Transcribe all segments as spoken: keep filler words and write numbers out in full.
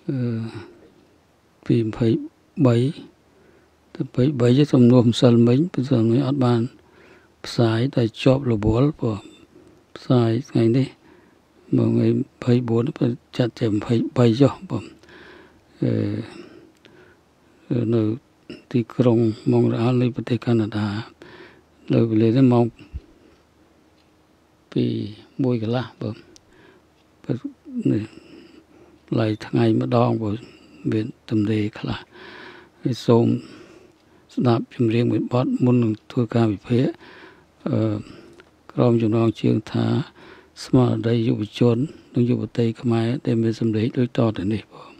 vì phải bảy bảy bảy chứ không nuông sal mình bây giờ mới ở bàn sai tại chop là bố của sai ngày đi mà ngày phải bốn phải chặt chém phải bảy cho bom nơi thì krong mong ra lấy bát Canada lời về lấy mong vì môi cái lá bom lại ngày mà đong của biển tầm đề khá cái sôm nạp chìm riêng với bát muốn thua ca bị phế krom chúng nó chiêng thá smart đây dùng chốn dùng dùng tây khmer để mình xem đấy đối to đến đây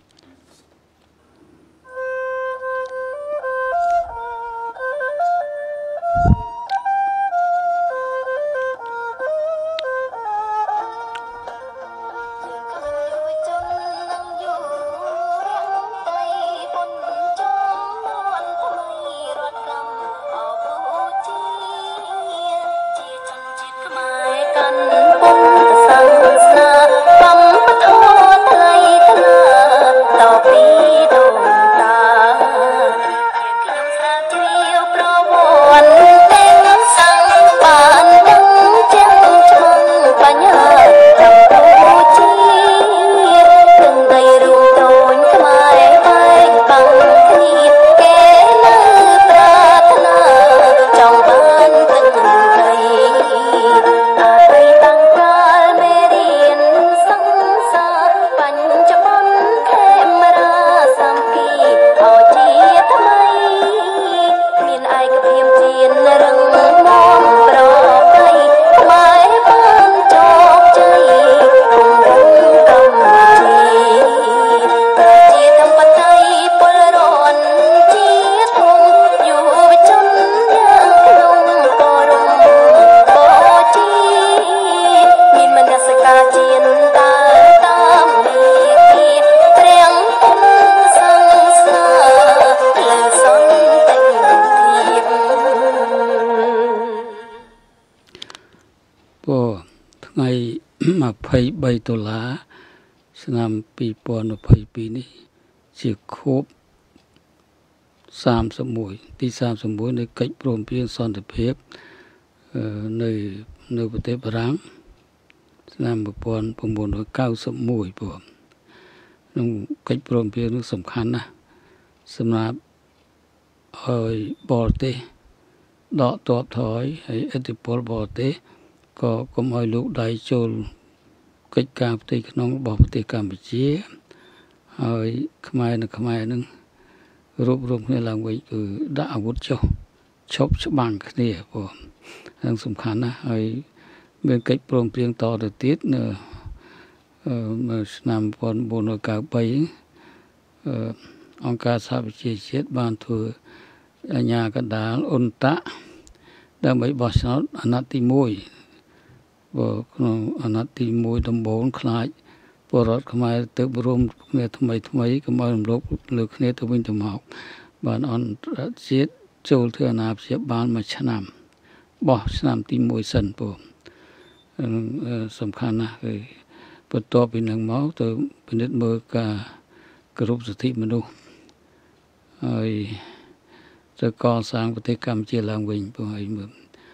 ngày mà phải bay tổ lá nămปีปอนphảiปีนี้chỉครบสามสมุยที่สามสมุยในកិច្ចព្រមព្រៀងសន្តិភាពនៅនៅប្រទេសបារាំងឆ្នាំmột nghìn chín trăm chín mươi mốtបងក្នុងកិច្ចព្រមព្រៀងនោះសំខាន់ណាស់សម្រាប់ឲ្យបរទេសដកទ័ពថយហើយឥទ្ធិពលបរទេសក៏កុំឲ្យលោកដៃចូលកិច្ចការផ្ទៃក្នុងរបស់ប្រទេសកម្ពុជាហើយខ្មែរនិងខ្មែរនឹងរួបរวมគ្នាឡើងវិញគឺដាក់អាវុធចុះឈប់ច្បាំងគ្នាបងហ្នឹងសំខាន់ណាស់ហើយមានកិច្ចព្រមព្រៀងតទៅទៀតនៅឆ្នាំmột nghìn chín trăm chín mươi baអង្គការសហប្រជាជាតិបានធ្វើអាជ្ញាកណ្ដាលអ៊ុនតាដើម្បីបោះឆ្នោតអាណត្តិទីមួយបើក្នុងអាណត្តិទីមួយដំបូងខ្លាចពលរដ្ឋខ្មែរទៅរួមគ្នាថ្មីថ្មីកុំឲ្យរំលោភលើគ្នាទៅវិញទៅមកបានអន្តរជាតិចូលធ្វើអាណាព្យាបាលមួយឆ្នាំបោះឆ្នាំទីមួយសិនបងសំខាន់ណាស់គឺបន្ទាប់ពីនឹងមកទៅពិនិត្យមើលការគោរពសិទ្ធិមនុស្សហើយទៅកសាងប្រទេសកម្ពុជាឡើងវិញបងហើយមើល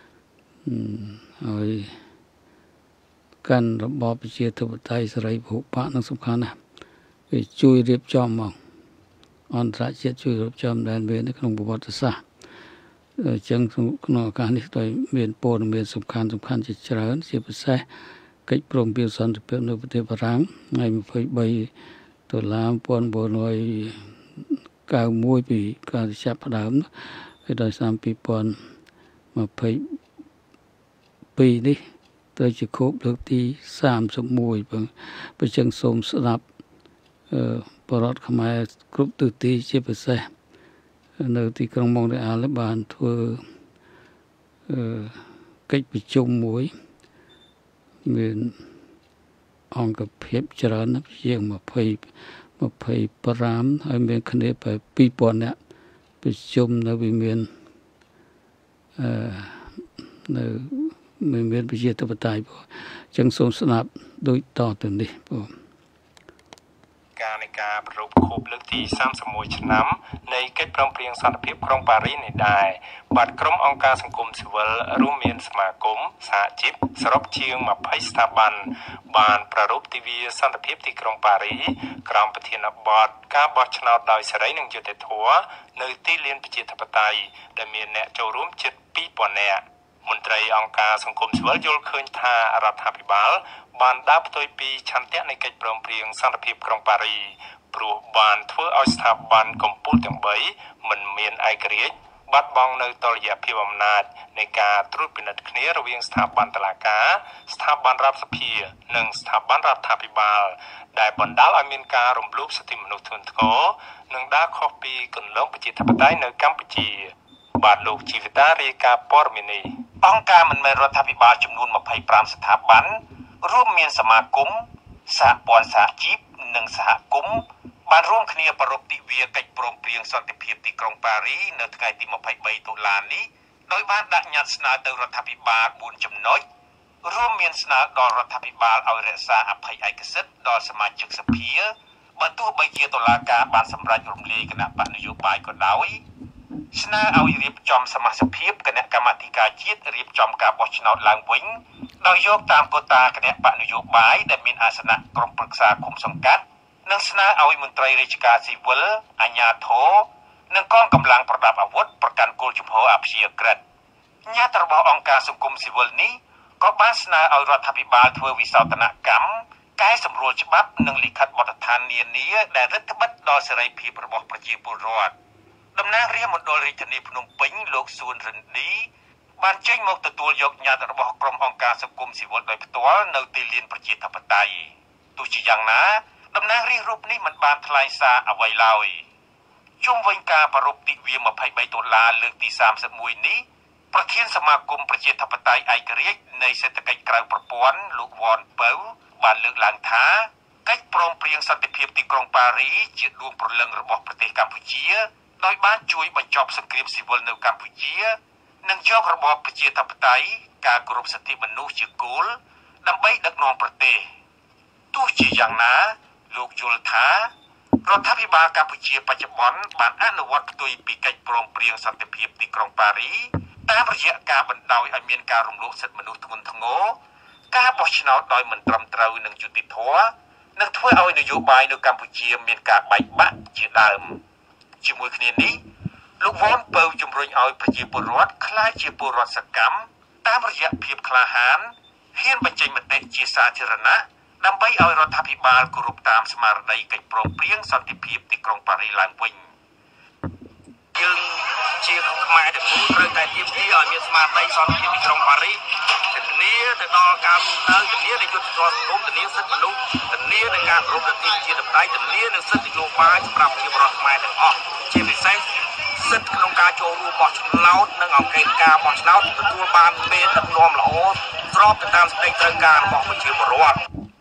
ហើយកាន់របបប្រជាធិបតេយ្យសេរីពហុបកនឹងសំខាន់ណាស់វាជួយរៀបចំមកអន្តរជាតិជួយរៀបចំដែនវេននៅក្នុងប្រវត្តិសាស្ត្រអញ្ចឹងក្នុងឱកាសនេះដោយមានព័ត៌មានសំខាន់សំខាន់ជាច្រើនជាពិសេសកិច្ចព្រមព្រៀងសន្តិភាពនៅប្រទេសបារាំងថ្ងៃยี่สิบสามដុល្លារmột nghìn chín trăm chín mươi mốtពីការចាប់ផ្ដើមហើយដល់ឆ្នាំhai nghìn hai mươi haiនេះទៅជាខួបលើកទីสามสิบเอ็ดបងបើចឹងសូមស្ដាប់អឺបរតខ្មែរគ្រប់ទិសទីជាពិសេសនៅទីក្រុងម៉ុងរ៉េអាល់បានធ្វើអឺកិច្ចប្រជុំមួយមានអង្គភាពច្រើនណាស់ជាងยี่สิบ ยี่สิบห้าហើយមានគ្នាប្រហែលពីរពាន់នាក់ប្រជុំនៅវិមានអឺនៅមានមានប្រជាធិបតេយ្យបងអញ្ចឹងសូមស្ដាប់ដូចតទៅនេះបងការនៃការប្រពខូបលើកទីសាមសិបមួយឆ្នាំនៃកិច្ចព្រមព្រៀងសន្តិភាពក្រុងប៉ារីសនេះដែរបាទក្រុមអង្គការសង្គមស៊ីវិលរួមមានសមាគមសហជីពសរុបជាងម្ភៃស្ថាប័នបានប្រារព្ធទិវាសន្តិភាពទីក្រុងប៉ារីសក្រោមប្រធានបទការបោះឆ្នោតដោយសេរីនិងយុត្តិធម៌នៅទីលានប្រជាធិបតេយ្យដែលមានអ្នកចូលរួមជិតពីរពាន់នាក់មន្ត្រីអង្គការសង្គមស៊ីវិលយល់ឃើញថារដ្ឋាភិបាលបានដើរផ្ទុយពីឆន្ទៈនៃកិច្ចព្រមព្រៀងសន្តិភាពក្រុងប៉ារីសព្រោះបានធ្វើឲ្យស្ថាប័នកម្ពុជាទាំងបីមិនមានឯករាជ្យបាត់បង់នៅតុល្យភាពអំណាចនៃការត្រួតពិនិត្យគ្នារវាងស្ថាប័នតុលាការស្ថាប័នរដ្ឋសភានិងស្ថាប័នរដ្ឋាភិបាលដែលបណ្ដាលឲ្យមានការរំលោភសិទ្ធិមនុស្សធ្ងន់ធ្ងរនិងដើរខុសពីគន្លងប្រជាធិបតេយ្យនៅកម្ពុជាបាទលោកជីវិតារាយការណ៍ព័ត៌មាននេះអង្គការមិនមែនរដ្ឋាភិបាលចំនួនម្ភៃប្រាំស្ថាប័នរួមមានសមាគមសហព័ន្ធសហជីពនិងសហគមន៍បានរួមគ្នាប្រារព្ធទិវាកិច្ចព្រមព្រៀងសន្តិភាពទីក្រុងប៉ារីសនៅថ្ងៃទីម្ភៃបីតុលានេះដោយបានដាក់ញត្តិស្នើទៅរដ្ឋាភិបាលបួនចំណុចរួមមានស្នើដល់រដ្ឋាភិបាលឲ្យរក្សាអភ័យឯកសិទ្ធិដល់សមាជិកសភាបើទោះបីជាតុលាការបានសម្រេចរំលាយគណៈបកនយោបាយក៏ដោយស្នើឲ្យរៀបចំសមាជិកភាពគណៈកម្មាធិការជាតិរៀបចំការបោះឆ្នោតឡើងវិញដោយយកតាមកូតាគណៈបកនយោបាយដែលមានអាសនៈក្រុមប្រឹក្សាគុំសង្កាត់និងស្នើឲ្យមន្ត្រីរាជការស៊ីវិលអាជ្ញាធរនិងកងកម្លាំងប្រដាប់អាវុធប្រកាន់គោលជំហរអព្យាក្រឹតញត្តិរបស់អង្គការសង្គមស៊ីវិលនេះក៏បានស្នើឲ្យរដ្ឋាភិបាលធ្វើវិសោធនកម្មកែសម្រួលច្បាប់និងលិខិតបទដ្ឋាននានាដែលរឹតបន្តឹងដល់សេរីភាពរបស់ប្រជាពលរដ្ឋតំណាងរាជមណ្ឌលរាជធានីភ្នំពេញលោកសួនរិនឌីបានចេញមកទទួលយកញត្តិរបស់ក្រុមអង្គការសង្គមស៊ីវិលដោយផ្ទាល់នៅទីលានប្រជាធិបតេយ្យទោះជាយ៉ាងណាតំណាងរាស្ត្ររូបនេះមិនបានថ្លែងសារអ្វីឡើយជុំវិញការប្រារព្ធទិវាម្ភៃបីដុល្លារលើកទីសាមសិបមួយនេះប្រធានសមាគមប្រជាធិបតេយ្យឯករាជ្យនៃសេដ្ឋកិច្ចក្រៅប្រព័ន្ធលោកវ៉ាន់ពៅបានលើកឡើងថាកិច្ចព្រមព្រៀងសន្តិភាពទីក្រុងប៉ារីសជាដួងព្រលឹងរបស់ប្រទេសកម្ពុជាដោយបានជួយបញ្ចប់សង្គ្រាមស៊ីវិលនៅកម្ពុជានិងយករបបប្រជាធិបតេយ្យការគោរពសិទ្ធិមនុស្សជាគោលដើម្បីដឹកនាំប្រទេសទោះជាយ៉ាងណាលោកយល់ថារដ្ឋាភិបាលកម្ពុជាបច្ចុប្បន្នបានអនុវត្តផ្ទុយពីកិច្ចព្រមព្រៀងសន្តិភាពទីក្រុងប៉ារីសតាមរយៈការបណ្តោយឲ្យមានការរំលោភសិទ្ធិមនុស្សធ្ងន់ធ្ងរការបោះឆ្នោតដោយមិនត្រឹមត្រូវនិងយុត្តិធម៌និងធ្វើឲ្យនយោបាយនៅកម្ពុជាមានការបែកបាក់ជាដើមជាមួយគ្នានេះលោកវ៉ាន់ពៅជំរុញឲ្យប្រជាពលរដ្ឋក្លាយជាពលរដ្ឋសកម្មតាមរយៈភាពក្លាហានហ៊ានបញ្ចេញមតិជាសាធារណៈដើម្បីឲ្យរដ្ឋាភិបាលគោរពតាមស្មារតីកិច្ចព្រមព្រៀងសន្តិភាពទីក្រុងប៉ារីសឡើងវិញយើងជាខ្មែរទាំងមូលត្រូវតែទាមទារឲ្យមានស្មារតីសន្តិភាពទីក្រុងប៉ារីសធានាទៅដល់ការរស់នៅធានានៃយុត្តិធម៌សង្គមធានាសិទ្ធិមនុស្សធានានៃការគោរពសិទ្ធិជាតម្លៃធានានឹងសិទ្ធិនយោបាយសម្រាប់ប្រជាពលរដ្ឋខ្មែរទាំងអស់ជាពិសេសសិទ្ធិក្នុងការចូលរួមបោះឆ្នោតនិងអង្គការបោះឆ្នោតទទួលបានពេលដឹកនាំល្អស្របទៅតាមសេចក្តីត្រូវការរបស់ប្រជាពលរដ្ឋ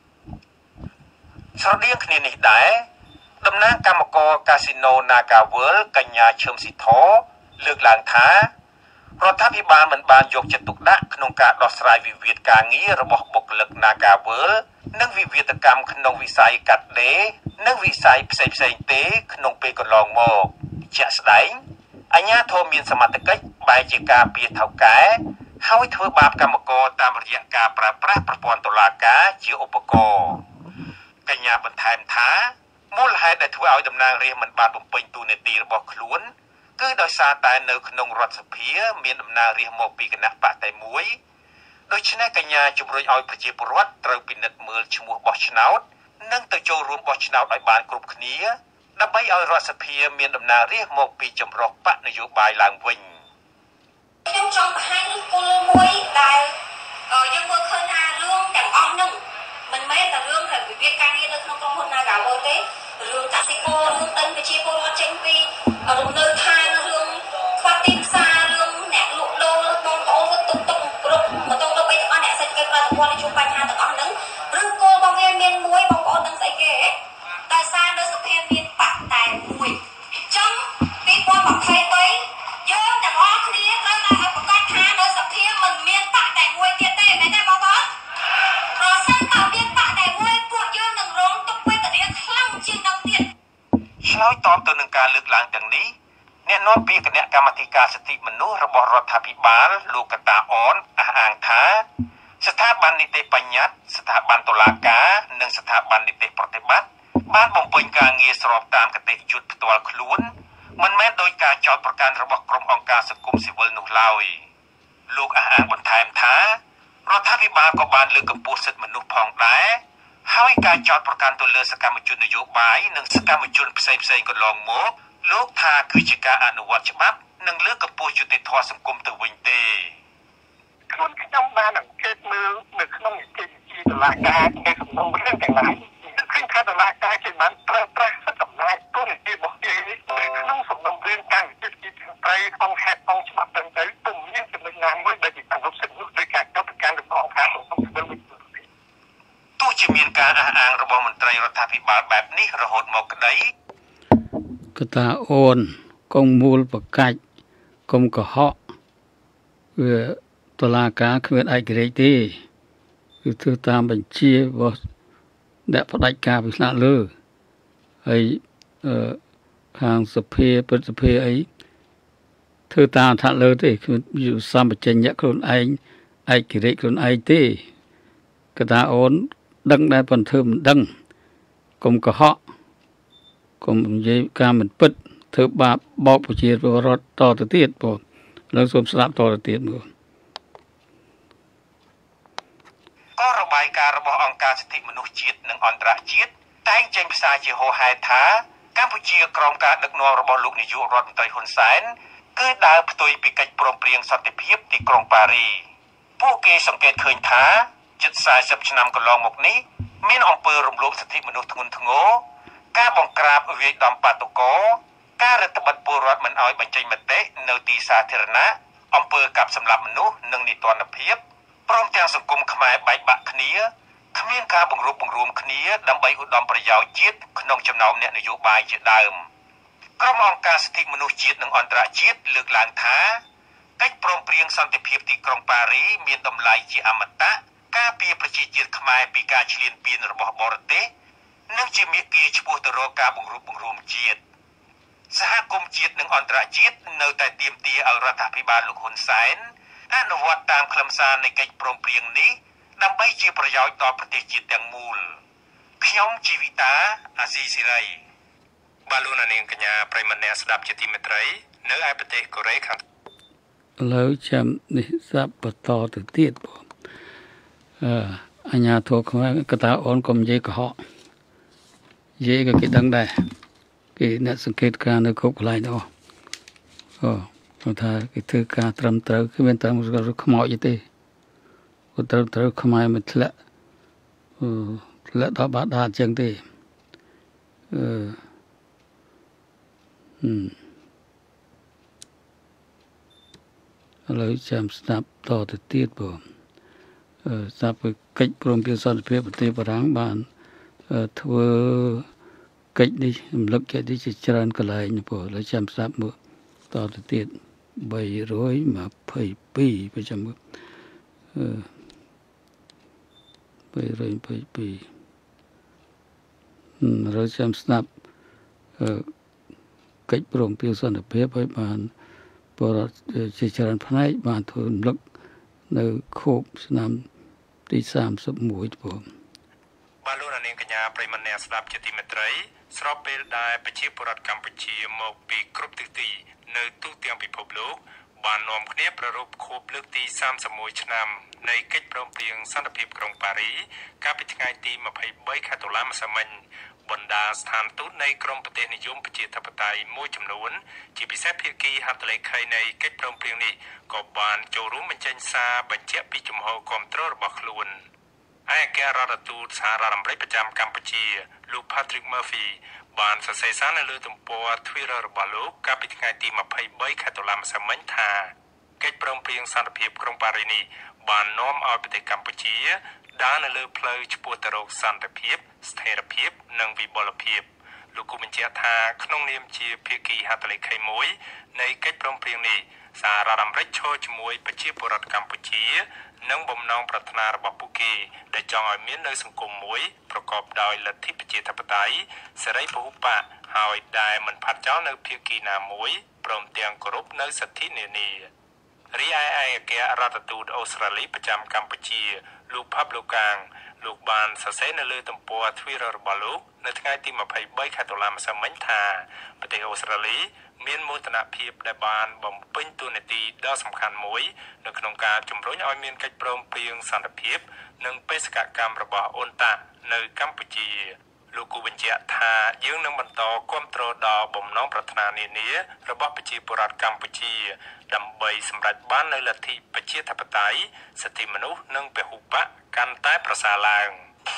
ស្រដៀងគ្នានេះដែរតំណាងគណៈកម្មការកាស៊ីណូ Naga World កញ្ញាឈឹមស៊ីធលើកឡើងថារដ្ឋាភិបាលមិនបានយកចិត្តទុកដាក់ក្នុងការដោះស្រាយវិវាទការងាររបស់បុគ្គលិក Naga World និងវិវាទកម្មក្នុងវិស័យកាត់ដេរនិងវិស័យផ្សេងផ្សេងទេក្នុងពេលកន្លងមកជាក់ស្ដែងអាជ្ញាធរមានសមត្ថកិច្ចបែរជាការពារថៅកែហើយធ្វើបាបកម្មករតាមរយៈការប្រើប្រាស់ប្រព័ន្ធតុលាការជាឧបករណ៍កញ្ញាបន្ថែមថាមូលហេតុដែលធ្វើឲ្យតំណាងរាស្ត្រមិនបានបំពេញតួនាទីរបស់ខ្លួនគឺដោយសារតែនៅក្នុងរដ្ឋសភាមានតំណាងរាស្ត្រមកពីគណៈបកតែមួយដូច្នេះកញ្ញាជំរុញឲ្យប្រជាពលរដ្ឋត្រូវពិនិត្យមើលឈ្មោះបោះឆ្នោតនិងទៅចូលរួមបោះឆ្នោតឲ្យបានគ្រប់គ្នាដើម្បីឲ្យរដ្ឋសភាមានតំណាងរាស្ត្រមកពីចម្រុះបកនយោបាយឡើងវិញខ្ញុំចង់បង្ហាញឫសគល់មួយដែលយើងមើលឃើញថារឿងទាំងអស់ហ្នឹងមិនមែនតែរឿងតែវិវាទការងារនៅក្នុងក្រុមហ៊ុន Naga World ទេរឿងកសិកររឿងទិញប្រជាពលរដ្ឋចេញពីរំនៅឋានរឿងខ្វះទីផ្សាររឿងអ្នកលក់ដូរបងប្អូនទៅទុកទុកគ្រប់ម៉ូតូទៅបីទាំងអស់អ្នកសេដ្ឋកិច្ចប្រតិបត្តិជួបបញ្ហាទាំងអស់ហ្នឹងឬគោលរបស់វាមានមួយបងប្អូនដឹងស្អីគេតែសារនៅសភាមានបកតែមួយអញ្ចឹងពីរពាន់ម្ភៃបីយើងទាំងអស់គ្នាត្រូវតែឲ្យប្រកាសថានៅសភាមិនមានបកតែមួយទៀតទេមែនទេបងប្អូនប្រសិនបើមានបកតែមួយពួកយើងនឹងរងទុក្ខវេទនាខ្លាំងជាងនឹងឆ្លើយតបទៅនឹងការលើកឡើងទាំងនេះអ្នកនាំពាក្យគណៈកម្មាធិការសិទ្ធិមនុស្សរបស់រដ្ឋាភិបាលលោកកតាអនអះអាងថាស្ថាប័ននីតិបញ្ញត្តិស្ថាប័នតុលាការនិងស្ថាប័ននីតិប្រតិបត្តិបានបំពេញការងារស្របតាមគតិយុត្តផ្ទាល់ខ្លួនមិនមែនដោយការចោទប្រកាន់របស់ក្រុមអង្គការសង្គមស៊ីវិលនោះឡើយលោកអះអាងបន្ថែមថារដ្ឋាភិបាលក៏បានលើកកម្ពស់សិទ្ធិមនុស្សផងដែរហើយការចោទប្រកាន់ទៅលើសកម្មជននយោបាយនិងសកម្មជនផ្សេងៗកន្លងមកលោកថាគឺជាការអនុវត្តច្បាប់និងលើកកម្ពស់យុត្តិធម៌សង្គមទៅវិញទេខ្លួនខ្ញុំបានអង្កេតមើលនៅក្នុងនីតិវិធីតុលាការនៃសំណុំរឿងទាំងឡាយឃើញថាតុលាការគេបានប្រើប្រាស់សិទ្ធិអំណាចទូនីតិរបស់គេនៅក្នុងសំណុំរឿងការវិភាគទីប្រៃអង្គហេតុអង្គច្បាប់ទាំងទៅពុំមានចំណុចណាមួយដែលជាអនុសិទ្ធិនោះដោយការចោទប្រកាន់របស់អង្គការសង្គមស៊ីវិលវិញទោះជាមានការអះអាងរបស់មន្ត្រីរដ្ឋាភិបាលបែបនេះរហូតមកក្តីកតាអូនកងមូលប្រកាច់កុំកុហកវាតុលាការគ្មានឯករាជ្យទេគឺធ្វើតាមបញ្ជារបស់អ្នកផ្ដាច់ការពិស្នាក់លើហើយអឺខាងសភាព្រឹទ្ធសភាអីធ្វើតាមថាលើទេគឺសម្បជញ្ញៈខ្លួនឯងឯករាជ្យខ្លួនឯងទេកតាអូនដឹងដែរប៉ុន្តែធ្វើមិនដឹងកុំកុហកកុំនិយាយការមិនពិតធ្វើបាបបោកប្រជាពលរដ្ឋតទៅទៀតបងលើសូមស្ដាប់តទៅទៀតមើលក៏របាយការណ៍របស់អង្គការសិទ្ធិមនុស្សជាតិនិងអន្តរជាតិតែងចេញផ្សាយជាហូរហែថាកម្ពុជាក្រោមការដឹកនាំរបស់លោកនាយករដ្ឋមន្ត្រីហ៊ុនសែនគឺដើរផ្ទុយពីកិច្ចព្រមព្រៀងសន្តិភាពទីក្រុងប៉ារីពួកគេសង្កេតឃើញថាជិតสี่สิบឆ្នាំកន្លងមកនេះមានអំពើរំលោភសិទ្ធិមនុស្សធ្ងន់ធ្ងរការបង្ក្រាបវាយដំបាតុករការរដ្ឋបិទពលរដ្ឋមិនឲ្យបញ្ចេញមតិនៅទីសាធារណៈអំពើកាប់សម្លាប់មនុស្សនិងនីតិរដ្ឋភាពព្រមទាំងសង្គមខ្មែរបែកបាក់គ្នាគ្មានការបង្រួបបង្រួមគ្នាដើម្បីឧត្តមប្រយោជន៍ជាតិក្នុងចំណោមអ្នកនយោបាយជាដើមក្រុមអង្គការសិទ្ធិមនុស្សជាតិនិងអន្តរជាតិលើកឡើងថាកិច្ចព្រមព្រៀងសន្តិភាពទីក្រុងប៉ារីមានតម្លៃជាអមតៈការពារប្រជាជាតិខ្មែរពីការឈ្លានពានរបស់បរទេសនិងជាមាគ៌ាឆ្ពោះទៅរកការបង្រួបបង្រួមជាតិសហគមន៍ជាតិនិងអន្តរជាតិនៅតែទាមទារឲ្យរដ្ឋាភិបាលលោកហ៊ុនសែនអនុវត្តតាមខ្លឹមសារនៃកិច្ចព្រមព្រៀងនេះដើម្បីជាប្រយោជន៍ដល់ប្រទេសជាតិទាំងមូលខ្ញុំជីវិតាអាស៊ីសេរីបាទលោកនាងកញ្ញាប្រិយមិត្តអ្នកស្ដាប់ជាទីមេត្រីនៅឯប្រទេសកូរ៉េខាងឥឡូវចាំនេះស្ដាប់បន្តទៅទៀតបងអឺអញ្ញាធរខ្មែរកតាអូនកុំនិយាយកុហកនិយាយក៏គេដឹងដែរគេអ្នកសង្កេតការនៅគ្រប់កន្លែងទាំងអស់អូគាត់ថាគេធ្វើការត្រឹមត្រូវគឺមានតែខ្មោចទេគាត់ត្រូវត្រូវខ្មែរមិនធ្លាក់អឺធ្លាក់ដល់បាដាអញ្ចឹងទេអឺហឹមឥឡូវចាំស្ដាប់តទៅទៀតបងអឺស្ដាប់កិច្ចព្រមព្រៀងសន្តិភាពប្រទេសបារាំងបានធ្វើកិច្ចនេះរំលឹកកិច្ចនេះជាច្រើនកន្លែងបងឥឡូវចាំស្ដាប់មើលតទៅទៀត322ប្រចាំមើលអឺ322រយចាំស្ដាប់អឺកិច្ចព្រមព្រៀងសន្តិភាពឲ្យបានបរិជាច្រើនផ្នែកបានធ្វើរំលឹកនៅខួបឆ្នាំទីសាមសិបមួយបងបាទលោកនាងកញ្ញាប្រិយមិត្តអ្នកស្ដាប់ជាទីមេត្រីស្របពេលដែលប្រជាពលរដ្ឋកម្ពុជាមកពីគ្រប់ទិសទីនៅទូទាំងពិភពលោកបាននាំគ្នាប្រារព្ធខួបលើកទីសាមសិបមួយឆ្នាំនៃកិច្ចព្រមព្រៀងសន្តិភាពក្រុងប៉ារីកាលពីថ្ងៃទីម្ភៃបីខែតុលាម្សិលមិញបណ្ដាស្ថានទូតនៃក្រមប្រទេសនិយមប្រជាធិបតេយ្យមួយចំនួនជាពិសេសភាគីហត្ថលេខីនៃកិច្ចព្រមព្រៀងនេះក៏បានចូលរួមបញ្ចេញសារបញ្ជាក់ពីជំហរគាំទ្ររបស់ខ្លួនឯកអគ្គរដ្ឋទូតសហរដ្ឋអាមេរិកប្រចាំកម្ពុជាលោក Patrick Murphy បានសរសេរសារនៅលើទំព័រ Twitter របស់លោកកាលពីថ្ងៃទីម្ភៃបីខែតុលាម្សិលមិញថាកិច្ចព្រមព្រៀងសន្តិភាពក្រុងប៉ារីនេះបាននាំឲ្យប្រទេសកម្ពុជាដើរនៅលើផ្លូវឆ្ពោះទៅរកសន្តិភាពស្ថិរភាពនិងវិបុលភាពលោកគូបញ្ជាក់ថាក្នុងនាមជាភាគីហត្ថលេខីមួយនៃកិច្ចព្រមព្រៀងនេះសាររដ្ឋអាមេរិកឈរជាមួយប្រជាពលរដ្ឋកម្ពុជានិងបំណងប្រាថ្នារបស់ពួកគេដែលចង់ឲ្យមាននៅសង្គមមួយប្រកបដោយលទ្ធិប្រជាធិបតេយ្យសេរីពហុបកហើយដែលមិនផាត់ចោលនៅភាគីណាមួយព្រមទាំងគោរពនៅសិទ្ធិនានារីឯឯកអគ្គរដ្ឋទូតអូស្ត្រាលីប្រចាំកម្ពុជាលោក Pablo Kang លោកបានសរសេរនៅលើទំព័រ Twitter របស់លោកនៅថ្ងៃទីម្ភៃបីខែតុលាម្សិលមិញថាប្រទេសអូស្ត្រាលីមានមោទនភាពដែលបានបំពេញតួនាទីដ៏សំខាន់មួយនៅក្នុងការជំរុញឲ្យមានកិច្ចព្រមព្រៀងសន្តិភាពនិងបេសកកម្មរបស់អ៊ុនតានៅកម្ពុជាលោកគូបញ្ជាក់ថាយើងនឹងបន្តគាំទ្រដល់បំណងប្រាថ្នានានារបស់ប្រជាពលរដ្ឋកម្ពុជាដើម្បីសម្រេចបាននូវលទ្ធិប្រជាធិបតេយ្យសិទ្ធិមនុស្សនិងពហុបកកាន់តែប្រសើរឡើង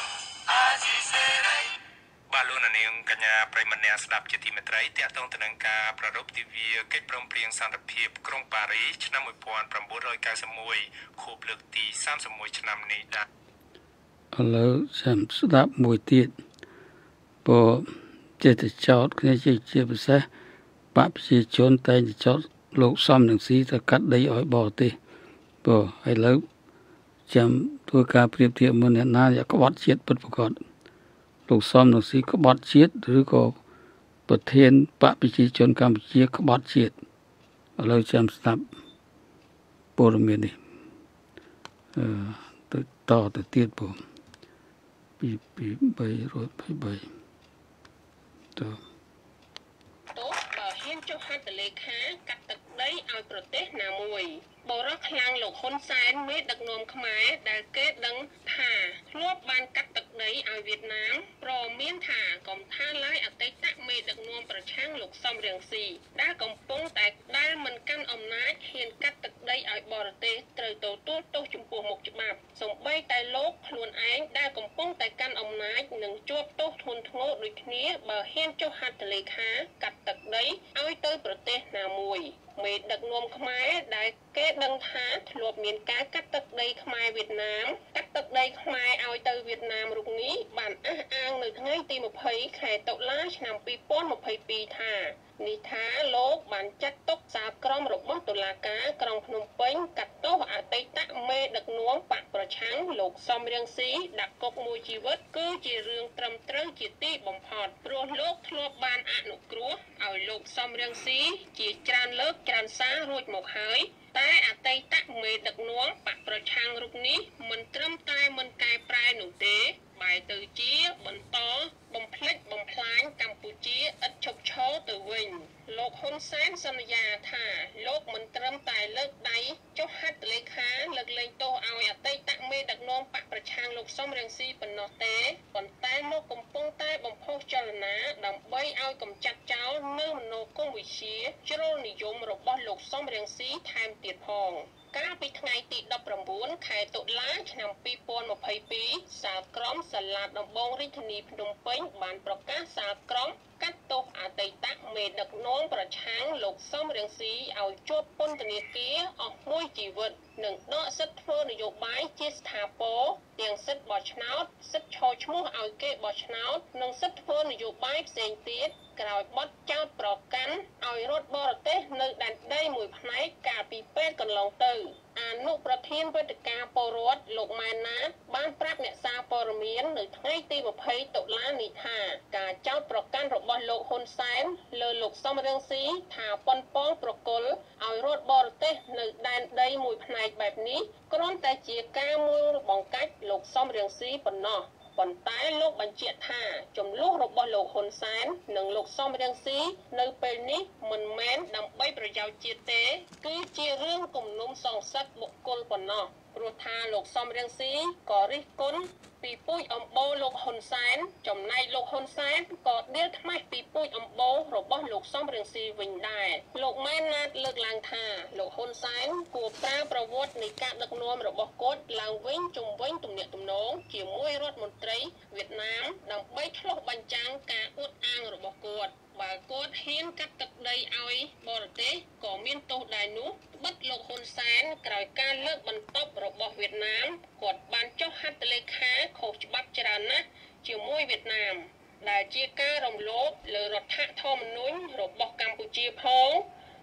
បាទលោកនាងកញ្ញាប្រិយមិត្តអ្នកស្ដាប់ជាទីមេត្រីទាក់ទងទៅនឹងការប្រារព្ធទិវាកិច្ចព្រមព្រៀងសន្តិភាពក្រុងប៉ារីសឆ្នាំmột nghìn chín trăm chín mươi mốtខួបលើកទីសាមសិបមួយឆ្នាំនេះដែរឥឡូវចាំស្ដាប់មួយទៀតព្រោះចេះតែចោតគ្នាជាជាពិសេសបព្វជិជនតែងតែចោតលោកសំនឹងស៊ីទៅកាត់ដីឲ្យបរទេសព្រោះឥឡូវចាំធ្វើការប្រៀបធៀបមើលអ្នកណាយកក្បត់ជាតិពិតប្រាកដលោកសំនឹងស៊ីក្បត់ជាតិឬក៏ប្រធានបព្វជិជនកម្ពុជាក្បត់ជាតិឥឡូវចាំស្ដាប់ព័ត៌មាននេះអឺទៅតទៅទៀតព្រោះពីពីបីរត់ពីបីទៅទោះបើហ៊ានចុះហត្ថលេខាកាត់ទឹកដីឲ្យប្រទេសណាមួយបរិះខ្លាំងលោកហ៊ុនសែនមេដឹកនាំខ្មែរដែលគេដឹងថាធ្លាប់បានកាត់ទឹកដីឲ្យវៀតណាមព្រមមានថាកំថាឡាយអតីតមេដឹកនាំប្រឆាំងលោកសំរងស៊ីដែលកំពុងតែដែលមិនកាន់អំណាចហ៊ានកាត់ទឹកដីឲ្យបរទេសត្រូវទទួលទោសចំពោះមុខច្បាប់សូម្បីតែលោកខ្លួនឯងដែលកំពុងតែកាន់អំណាចនឹងជាប់ទោសធ្ងន់ធ្ងរដូចគ្នាបើហ៊ានចុះហត្ថលេខាកាត់ទឹកដីឲ្យទៅប្រទេសណាមួយមេដឹកនាំខ្មែរដែលគេដឹងថាធ្លាប់មានការកាត់ទឹកដីខ្មែរវៀតណាមកាត់ទឹកដីខ្មែរឲ្យទៅវៀតណាមរុកនេះបានអះអាងនៅថ្ងៃទីម្ភៃខែតុលាឆ្នាំពីរពាន់ម្ភៃពីរថានេះថាលោកបានចាត់ទុកសាលក្រមរបស់តុលាការក្រុងភ្នំពេញកាត់ទោសអតីតមេដឹកនាំបកប្រឆាំងលោកសំរងស៊ីដាក់គុកមួយជីវិតគឺជារឿងត្រឹមត្រូវជាទីបំផុតព្រោះលោកធ្លាប់បានអនុគ្រោះឲ្យលោកសំរងស៊ីជាច្រើនលើកច្រើនសាររួចមកហើយតែអតីតមេដឹកនាំបកប្រឆាំងរូបនេះមិនត្រឹមតែមិនកែប្រែនោះទេបែរទៅជាបន្តបំផ្លិចបំផ្លាញកម្ពុជាឥតឈប់ឈរទៅវិញលោកហ៊ុនសែនសន្យាថាលោកមិនត្រឹមតែលើកដៃចុះហត្ថលេខាលើកលែងទោសឲ្យអតីតមេដឹកនាំបកប្រឆាំងលោកសំរងស៊ីប៉ុណ្ណោះទេប៉ុន្តែលោកកំពុងតែបំផុសចលនាដើម្បីឲ្យកម្ចាត់ចោលនៅមនោគមវិជ្ជាជ្រុលនិយមរបស់លោកសំរងស៊ីថែមទៀតផងកាលពីថ្ងៃទីដប់ប្រាំបួនខែតុលាឆ្នាំពីរពាន់ម្ភៃពីរសាលក្រមសាលាដំបងរាជធានីភ្នំពេញបានប្រកាសសាលក្រមកាត់ទោសអតីតមេដឹកនាំប្រឆាំងលោកសំរងស៊ីឲ្យជាប់ពន្ធនាគារអស់មួយជីវិតនិងដកសិទ្ធិធ្វើនយោបាយជាស្ថាពរទាំងសិទ្ធិបោះឆ្នោតសិទ្ធិឈរឈ្មោះឲ្យគេបោះឆ្នោតនិងសិទ្ធិធ្វើនយោបាយផ្សេងទៀតក្រោយបទចោទប្រកាន់ឲ្យរដ្ឋបរទេសនៅដែនដីមួយផ្នែកកាលពីពេលកន្លងទៅអនុប្រធានវេទិកាពលរដ្ឋលោកម៉ែនណាតបានប្រាប់អ្នកសារព័ត៌មាននៅថ្ងៃទីម្ភៃតុលានេះថាការចោទប្រកាន់របស់លោកហ៊ុនសែនលើលោកសំរងស៊ីថាប៉ុនប៉ងប្រគល់ឲ្យរដ្ឋបរទេសនៅដែនដីមួយផ្នែកបែបនេះគ្រាន់តែជាការមួយបង្កាច់លោកសំរងស៊ីប៉ុណ្ណោះប៉ុន្តែលោកបញ្ជាក់ថាចំនួនរបស់លោកហ៊ុនសែននិងលោកសំរងស៊ីនៅពេលនេះមិនមែនដើម្បីប្រយោជន៍ជាតិទេគឺជារឿងគំនុំសងសឹកបុគ្គលប៉ុណ្ណោះព្រោះថាលោកសំរងស៊ីក៏រិះគន់ពីពូជអម្បូរលោកហ៊ុនសែនចំណែកលោកហ៊ុនសែនក៏ដៀលថ្មាស់ពីពូជអម្បូររបស់លោកសំរងស៊ីវិញដែរលោកម៉ែនណាតលើកឡើងថាលោកហ៊ុនសែនគួរប្រើប្រវត្តិនៃការដឹកនាំរបស់គាត់ឡើងវិញជំវិញទំនាក់ទំនងជាមួយរដ្ឋមន្ត្រីវៀតណាមដើម្បីឆ្លុះបញ្ចាំងការអួតអាងរបស់គាត់បើគាត់ហ៊ានកាត់ទឹកដីឲ្យបរទេសក៏មានទោសដែរនោះបិទលោកហ៊ុនសែនក្រោយការលើកបន្ទប់របស់វៀតណាមគាត់បានចុះហត្ថលេខាខុសច្បាប់ច្រើនណាស់ជាមួយវៀតណាមដែលជាការរំលោភលើរដ្ឋធម្មនុញ្ញរបស់កម្ពុជាផង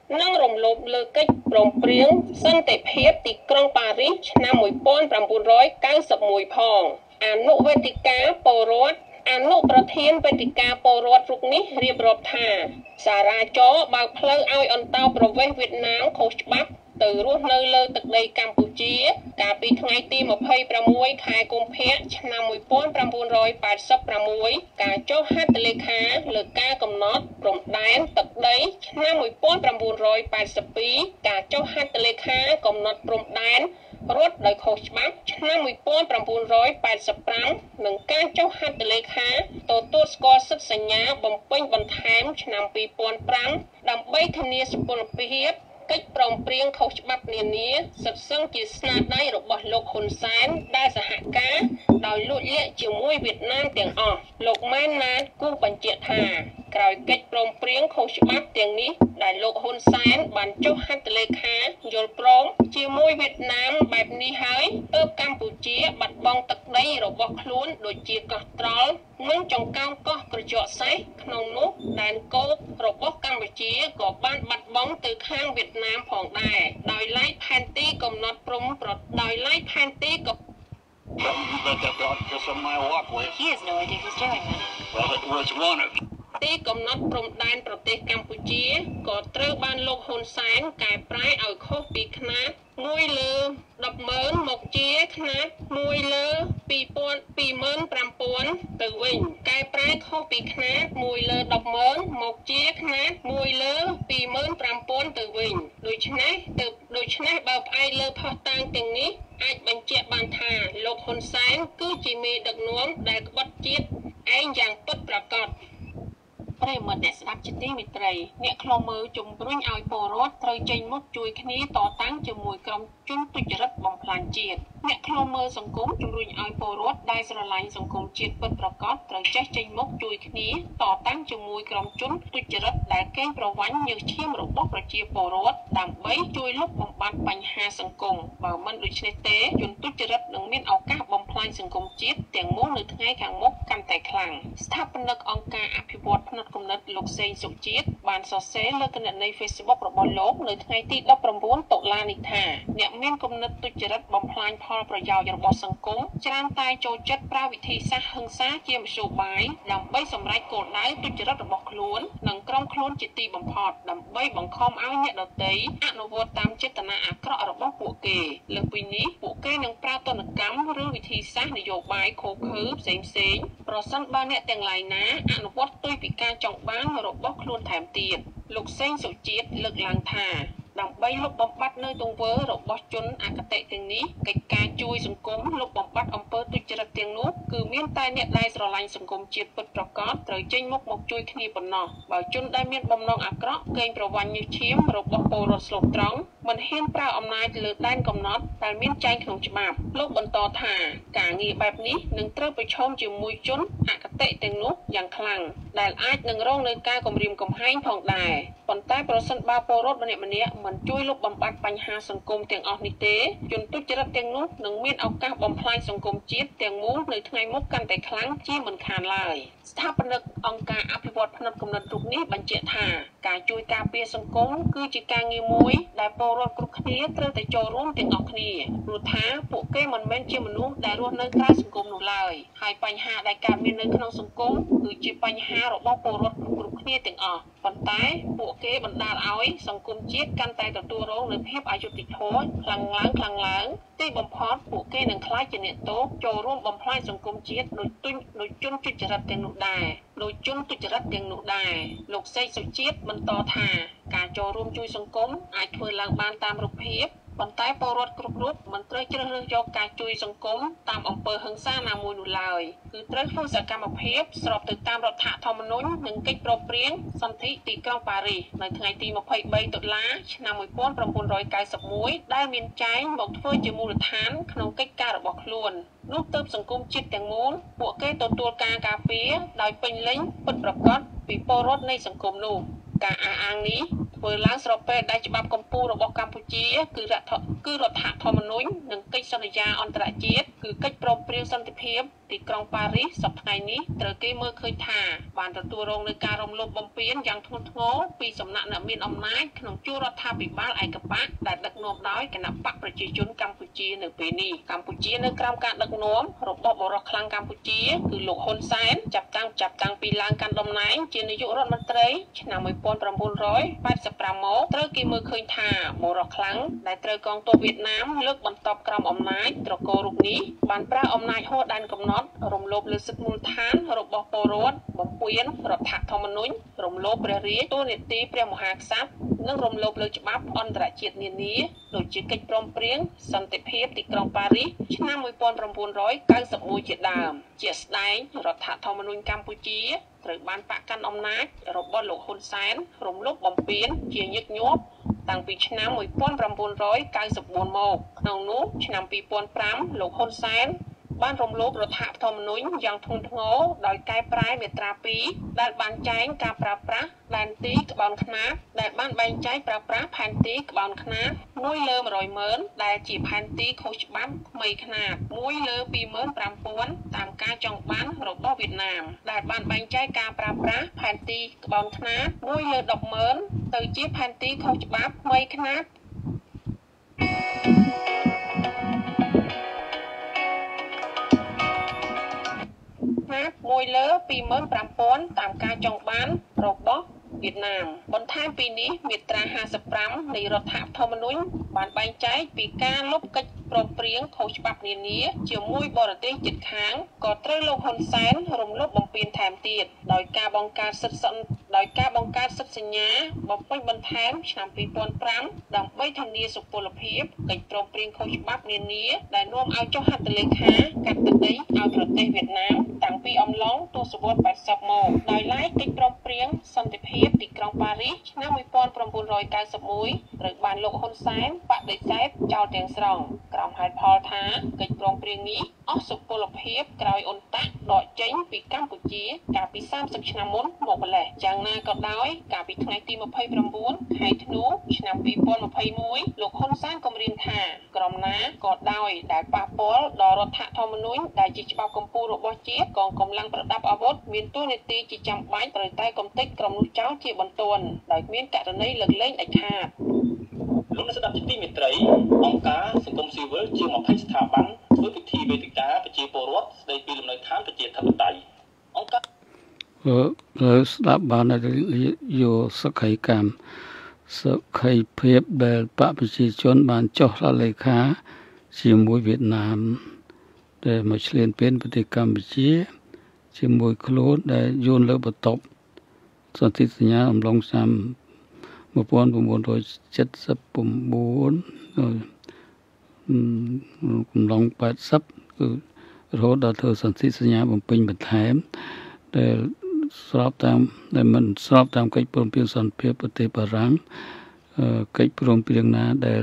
និងរំលោភលើកិច្ចព្រមព្រៀងសន្តិភាពទីក្រុងប៉ារីសឆ្នាំmột nghìn chín trăm chín mươi mốt ផងអនុវេទិកាពលរដ្ឋអនុប្រធានវេទិកាពលរដ្ឋរូបនេះរៀបរាប់ថាសារាចរបើកផ្លូវឲ្យអន្តោប្រវេសន៍វៀតណាមខុសច្បាប់ទៅរស់នៅលើទឹកដីកម្ពុជាកាលពីថ្ងៃទីยี่สิบหกខែកុម្ភៈឆ្នាំmột nghìn chín trăm tám mươi sáuការចុះហត្ថលេខាលើការកំណត់ព្រំដែនទឹកដីឆ្នាំmột nghìn chín trăm tám mươi haiការចុះហត្ថលេខាកំណត់ព្រំដែនរដ្ឋដោយខុសច្បាប់ឆ្នាំmột nghìn chín trăm tám mươi lămនិងការចុះហត្ថលេខាទទួលស្គាល់សិទ្ធិសញ្ញាបំពេញបន្ថែមឆ្នាំពីរពាន់ប្រាំដើម្បីធានាសុពលភាពកិច្ចព្រមព្រៀងខុសច្បាប់នានាសិទ្ធិសឹងជាស្នាដៃរបស់លោកហ៊ុនសែនដែលសហការដោយលួចលាក់ជាមួយវៀតណាមទាំងអស់លោកម៉ែនណាតគូបញ្ជាក់ថាក្រោយកិច្ចព្រមព្រៀងខុសច្បាប់ទាំងនេះដែលលោកហ៊ុនសែនបានចុះហត្ថលេខាយល់ព្រមជាមួយវៀតណាមបែបនេះហើយទើបកម្ពុជាបាត់បង់ទឹកដីរបស់ខ្លួនដូចជាកោះត្រល់និងចង្កោងកោះក្រចកសេះក្នុងនោះដែនគោករបស់កម្ពុជាក៏បានបាត់បង់ទៅខាងវៀតណាមផងដែរដោយឡែកផែនទីកំណត់ព្រំប្រដោយឡែកផែនទីក៏ He has no idea who's doing that. Well, it was one of ទីកំណត់ព្រំដែនប្រទេសកម្ពុជាក៏ត្រូវបានលោកហ៊ុនសែនកែប្រែឲ្យខុសពីខ្នាតមួយលើដប់ម៉ឺនមកជាខ្នាតមួយលើពីរពាន់ពីរម៉ឺនប្រាំពាន់ទៅវិញកែប្រែខុសពីខ្នាតមួយលើដប់ម៉ឺនមកជាខ្នាតមួយលើពីរម៉ឺនប្រាំពាន់ទៅវិញដូច្នេះទៅដូច្នេះបើផ្អែកលើផុសតាងទាំងនេះអាចបញ្ជាក់បានថាលោកហ៊ុនសែនគឺជាមេដឹកនាំដែលក្បត់ជាតិឯងយ៉ាងពិតប្រាកដប្រិយមិត្តអ្នកស្ដាប់ជាទីមេត្រីអ្នកខ្លុំមើលជំរុញឲ្យពលរដ្ឋត្រូវចេញមុខជួយគ្នាតតាំងជាមួយក្រុមជនទុច្ចរិតបំផ្លាញជាតិអ្នកខ្លុំមើលសង្គមជំរុញឲ្យពលរដ្ឋដែលស្រឡាញ់សង្គមជាតិពិតប្រាកដត្រូវចេះចេញមុខជួយគ្នាតតាំងជាមួយក្រុមជនទុច្ចរិតដែលកេងប្រវ័ញ្ចញើសឈាមរបស់ប្រជាពលរដ្ឋដើម្បីជួយលុបបំបាត់បញ្ហាសង្គមបើមិនដូច្នេះទេជនទុច្ចរិតនឹងមានឱកាសបំផ្លាញសង្គមជាតិទាំងមូលនៅថ្ងៃខាងមុខកាន់តែខ្លាំងស្ថាបនិកអង្គការអភិវឌ្ឍផ្នែកគំនិតលោកសេងសុជាតិបានសរសេរលើគណនី Facebook របស់លោកនៅថ្ងៃទីដប់ប្រាំបួនតុលានេះថាអ្នកមានគំនិតទុច្ចរិតបំផ្លាញផលប្រយោជន៍របស់សង្គមច្រើនតែចូលចិត្តប្រើវិធីសាស្ត្រហិង្សាជាមធ្យោបាយដើម្បីសម្រេចគោលដៅទុច្ចរិតរបស់ខ្លួននិងក្រុមខ្លួនជាទីបំផុតដើម្បីបង្ខំឲ្យអ្នកដទៃអនុវត្តតាមចេតនាអាក្រក់របស់ពួកគេលើសពីនេះពួកគេនឹងប្រើទណ្ឌកម្មឬវិធីសាស្ត្រនយោបាយឃោឃៅផ្សេងផ្សេងប្រសិនបើអ្នកទាំងឡាយណាអនុវត្តទុយពីការចង់បានរបស់ខ្លួនថែមទៀតលោកសេងសុជាតិលើកឡើងថាដើម្បីលុបបំបាត់នៅទង្វើរបស់ជនអគតិទាំងនេះកិច្ចការជួយសង្គមលុបបំបាត់អំពើទុច្ចរិតទាំងនោះគឺមានតែអ្នកដែលស្រឡាញ់សង្គមជាតិពិតប្រាកដត្រូវចេញមុខមកជួយគ្នាប៉ុណ្ណោះបើជនដែលមានបំណងអាក្រក់កេងប្រវ័ញ្ចញើសឈាមរបស់ពលរដ្ឋស្លូតត្រង់មិនហ៊ានប្រើអំណាចលើដែនកំណត់ដែលមានចែងក្នុងច្បាប់លោកបន្តថាការងារបែបនេះនឹងត្រូវប្រឈមជាមួយជនអគតិទាំងនោះយ៉ាងខ្លាំងដែលអាចនឹងរងនឹងការគំរាមកំហែងផងដែរប៉ុន្តែប្រសិនបើពលរដ្ឋម្នាក់ម្នាក់មិនជួយលុបបំបាត់បញ្ហាសង្គមទាំងអស់នេះទេជនទុច្ចរិតទាំងនោះនឹងមានឱកាសបំផ្លាញសង្គមជាតិទាំងមូលនៅថ្ងៃមុខកាន់តែខ្លាំងជាមិនខានឡើយស្ថាបនិកអង្គការអភិវឌ្ឍផ្នែកគំនិតរូបនេះបញ្ជាក់ថាការជួយការពារសង្គមគឺជាការងារមួយដែលពលរដ្ឋគ្រប់គ្នាត្រូវតែចូលរួមទាំងអស់គ្នាព្រោះថាពួកគេមិនមែនជាមនុស្សដែលរស់នៅក្រៅសង្គមនោះឡើយហើយបញ្ហាដែលកើតមាននៅក្នុងសង្គមគឺជាបញ្ហារបស់ពលរដ្ឋគ្រប់គ្នាទាំងអស់ប៉ុន្តែពួកគេបណ្ដាលឲ្យសង្គមជាតិកាន់តែទទួលរងនូវភាពអយុត្តិធម៌ខ្លាំងឡើងខ្លាំងឡើងទីបំផុតពួកគេនឹងក្លាយជាអ្នកទោសចូលរួមបំផ្លាញសង្គមជាតិដោយទុញដោយជនទុច្ចរិតទាំងនោះដែរដោយជនទុច្ចរិតទាំងនោះដែរលោកសេកសុជាតិបន្តថាការចូលរួមជួយសង្គមអាចធ្វើឡើងបានតាមរូបភាពប៉ុន្តែពលរដ្ឋគ្រប់រូបមិនត្រូវជ្រើសរើសយកការជួយសង្គមតាមអំពើហិង្សាណាមួយនោះឡើយគឺត្រូវធ្វើសកម្មភាពស្របទៅតាមរដ្ឋធម្មនុញ្ញនិងកិច្ចព្រមព្រៀងសន្ធិទីក្រុងប៉ារីសនៅថ្ងៃទីยี่สิบสามតុលាឆ្នាំmột nghìn chín trăm chín mươi mốtដែលមានចែងមកធ្វើជាមូលដ្ឋានក្នុងកិច្ចការរបស់ខ្លួននោះទើបសង្គមជាតិទាំងមូលពួកគេទទួលការការពារដោយពេញលេញពិតប្រាកដពីពលរដ្ឋនៃសង្គមនោះការអះអាងនេះធ្វើឡើងស្របពេលដែលច្បាប់កម្ពុជារបស់កម្ពុជាគឺរដ្ឋគឺរដ្ឋធម្មនុញ្ញនិងកិច្ចសន្យាអន្តរជាតិគឺកិច្ចព្រមព្រៀងសន្តិភាពទីក្រុងប៉ារីសសប្តាហ៍នេះត្រូវគេមើលឃើញថាបានទទួលរងនឹងការរំលោភបំពានយ៉ាងធ្ងន់ធ្ងរពីសំណាក់អ្នកមានអំណាចក្នុងជួររដ្ឋាភិបាលឯកបកដែលដឹកនាំដោយគណៈបកប្រជាជនកម្ពុជានៅពេលនេះកម្ពុជានៅក្រោមការដឹកនាំរបស់បរិះខ្លាំងកម្ពុជាគឺលោកហ៊ុនសែនចាប់តាំងចាប់តាំងពីឡើងកាន់តំណែងជានាយករដ្ឋមន្ត្រីឆ្នាំmột nghìn chín trăm tám mươi lămមកត្រូវគេមើលឃើញថាបរិះខ្លាំងដែលត្រូវកងទ័ពវៀតណាមលើកបន្តក្រោមអំណាចត្រកូលរូបនេះបានប្រើអំណាចហួសដែនកំណត់រំលោភលើសិទ្ធិមូលដ្ឋានរបស់ពលរដ្ឋបំពានរដ្ឋធម្មនុញ្ញរំលោភព្រះរាជទូនីតិព្រះមហាក្សត្រនិងរំលោភលើច្បាប់អន្តរជាតិនានាដូចជាកិច្ចព្រមព្រៀងសន្តិភាពទីក្រុងប៉ារីសឆ្នាំmột nghìn chín trăm chín mươi mốtជាដើមជាស្ដែងរដ្ឋធម្មនុញ្ញកម្ពុជាត្រូវបានបកកាន់អំណាចរបស់លោកហ៊ុនសែនរំលោភបំពានជាញឹកញាប់តាំងពីឆ្នាំmột nghìn chín trăm chín mươi tưមកក្នុងនោះឆ្នាំtwo thousand fiveលោកហ៊ុនសែនបានរំលោភរដ្ឋធម្មនុញ្ញយ៉ាងធ្ងន់ធ្ងរដោយកែប្រែមាត្រាtwoដែលបានចែងការប្រើប្រាស់ដែនទីក្បោនខ្នាតដែលបានបែងចែកប្រើប្រាស់ផែនទីក្បោនខ្នាតមួយលើone hundredម៉ឺនដែលជាផែនទីខុសច្បាប់ថ្មីខ្នាតមួយលើtwo five thousandតាមការចង់បានរបស់វៀតណាមដែលបានបែងចែកការប្រើប្រាស់ផែនទីក្បោនខ្នាតមួយលើtenម៉ឺនទៅជាផែនទីខុសច្បាប់ថ្មីខ្នាតមួយលើtwo five thousandតាមការចង់បានរបស់វៀតណាមបន្ថែមពីនេះមាត្រាfifty-fiveនៃរដ្ឋធម្មនុញ្ញបានបែងចែកពីការលុបកិច្ចព្រមព្រៀងខុសច្បាប់នានាជាមួយបរទេសជិតខាងក៏ត្រូវលោកហ៊ុនសែនរំលោភបំពានថែមទៀតដោយការបង្កើតសិទ្ធិសន្តិដោយការបង្កើតសិទ្ធិសញ្ញាបំពេញបន្ថែមឆ្នាំtwo thousand fiveដើម្បីធានាសុពលភាពកិច្ចព្រមព្រៀងខុសច្បាប់នានាដែលនាំឲ្យចុះហត្ថលេខាកាត់ទឹកដីឲ្យប្រទេសវៀតណាមតាំងពីអំឡុងទសវត្សរ៍eightyមកដោយឡែកកិច្ចព្រមព្រៀងសន្តិភាពទីក្រុងប៉ារីសឆ្នាំone thousand nine hundred ninety-oneត្រូវបានលោកហ៊ុនសែនបដិសេធចោលទាំងស្រុងក្រោមហេតុផលថាកិច្ចព្រមព្រៀងនេះអស់សុពលភាពក្រោយអ៊ុនតាក់ដកចេញពីកម្ពុជាកាលពីthirtyឆ្នាំមុនមកម្លេះយ៉ាងណាក៏ដោយកាលពីថ្ងៃទីtwenty-nineខែធ្នូឆ្នាំtwo thousand twenty-oneលោកហ៊ុនសែនគម្រាមថាក្រុមណាក៏ដោយដែលប៉ះពាល់ដល់រដ្ឋធម្មនុញ្ញដែលជាច្បាប់កម្ពុជារបស់ជាតិកងកម្លាំងប្រដាប់អាវុធមានតួនាទីជាចាំបាច់ត្រូវតែកំទេចក្រុមនោះចោលជាបន្ទាន់ដោយគ្មានករណីលើកលែងដាច់ខាតលោកអ្នកស្ដាប់ជាទីមេត្រីអង្គការសង្គមស៊ីវិលជាtwentyស្ថាប័នធ្វើពិធីវេទិកាប្រជាពលរដ្ឋស្ដីពីលំនៅឋានប្រជាធិបតេយ្យអង្គការលើស្ដាប់បានយកសក្ខីកម្មសក្ខីភាពដែលបកប្រជាជនបានចុះហត្ថលេខាជាមួយវៀតណាមដែលមកឆ្លៀនពៀនប្រទេសកម្ពុជាជាមួយខ្លួនដែលយួនលើបន្ទប់សន្ធិសញ្ញាអំឡុងឆ្នាំnineteen seventy-nineកំឡុងeightyគឺរហូតដល់ធ្វើសន្ធិសញ្ញាបំពេញបន្ថែមដែលស្របតាមដែលមិនស្របតាមកិច្ចព្រមព្រៀងសន្តិភាពប្រទេសបារាំងកិច្ចព្រមព្រៀងណាដែល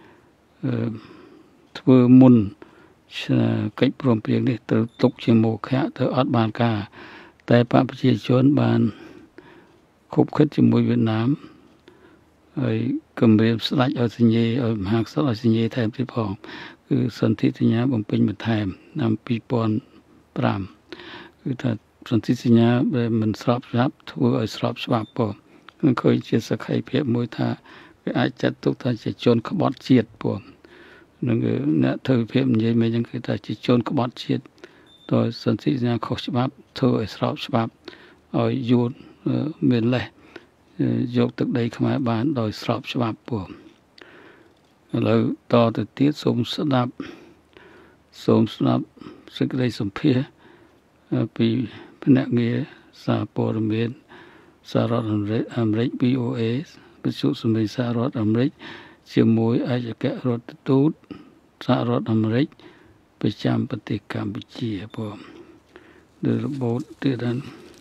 ធ្វើមុនកិច្ចព្រមព្រៀងនេះត្រូវទុកជាមោឃៈទៅអត់បានការតែបកប្រជាជនបានខົບខិតជាមួយវៀតណាមហើយគម្រាមស្ដេចឲ្យសញ្ញេឲ្យមហាក្សត្រឲ្យសញ្ញេថែមទៀតផងគឺសន្ធិសញ្ញាបំពេញបន្ថែមឆ្នាំtwo thousand fiveគឺថាសន្ធិសញ្ញាដែលមិនស្របច្បាប់ធ្វើឲ្យស្របច្បាប់ផងនឹងឃើញជាសក្ខីភាពមួយថាវាអាចចាត់ទុកថាជាជនក្បត់ជាតិផងនឹងអ្នកធ្វើវិភាគនិយាយមកយ៉ាងគឺថាជាជនក្បត់ជាតិដោយសន្ធិសញ្ញាខុសច្បាប់ធ្វើឲ្យស្របច្បាប់ឲ្យយួនមានលេសយកទឹកដីខ្មែរបានដោយស្របច្បាប់ពួកឥឡូវតទៅទៀតសូមស្ដាប់សូមស្ដាប់សេចក្តីសម្ភាសន៍ពីភ្នាក់ងារសារព័ត៌មានសហរដ្ឋអាមេរិកអាមេរិក V O A វិទ្យុសម្លេងសហរដ្ឋអាមេរិកជាមួយឯកអគ្គរដ្ឋទូតសហរដ្ឋអាមេរិកប្រចាំប្រទេសកម្ពុជាពួកដែលរបបទៀតអឺ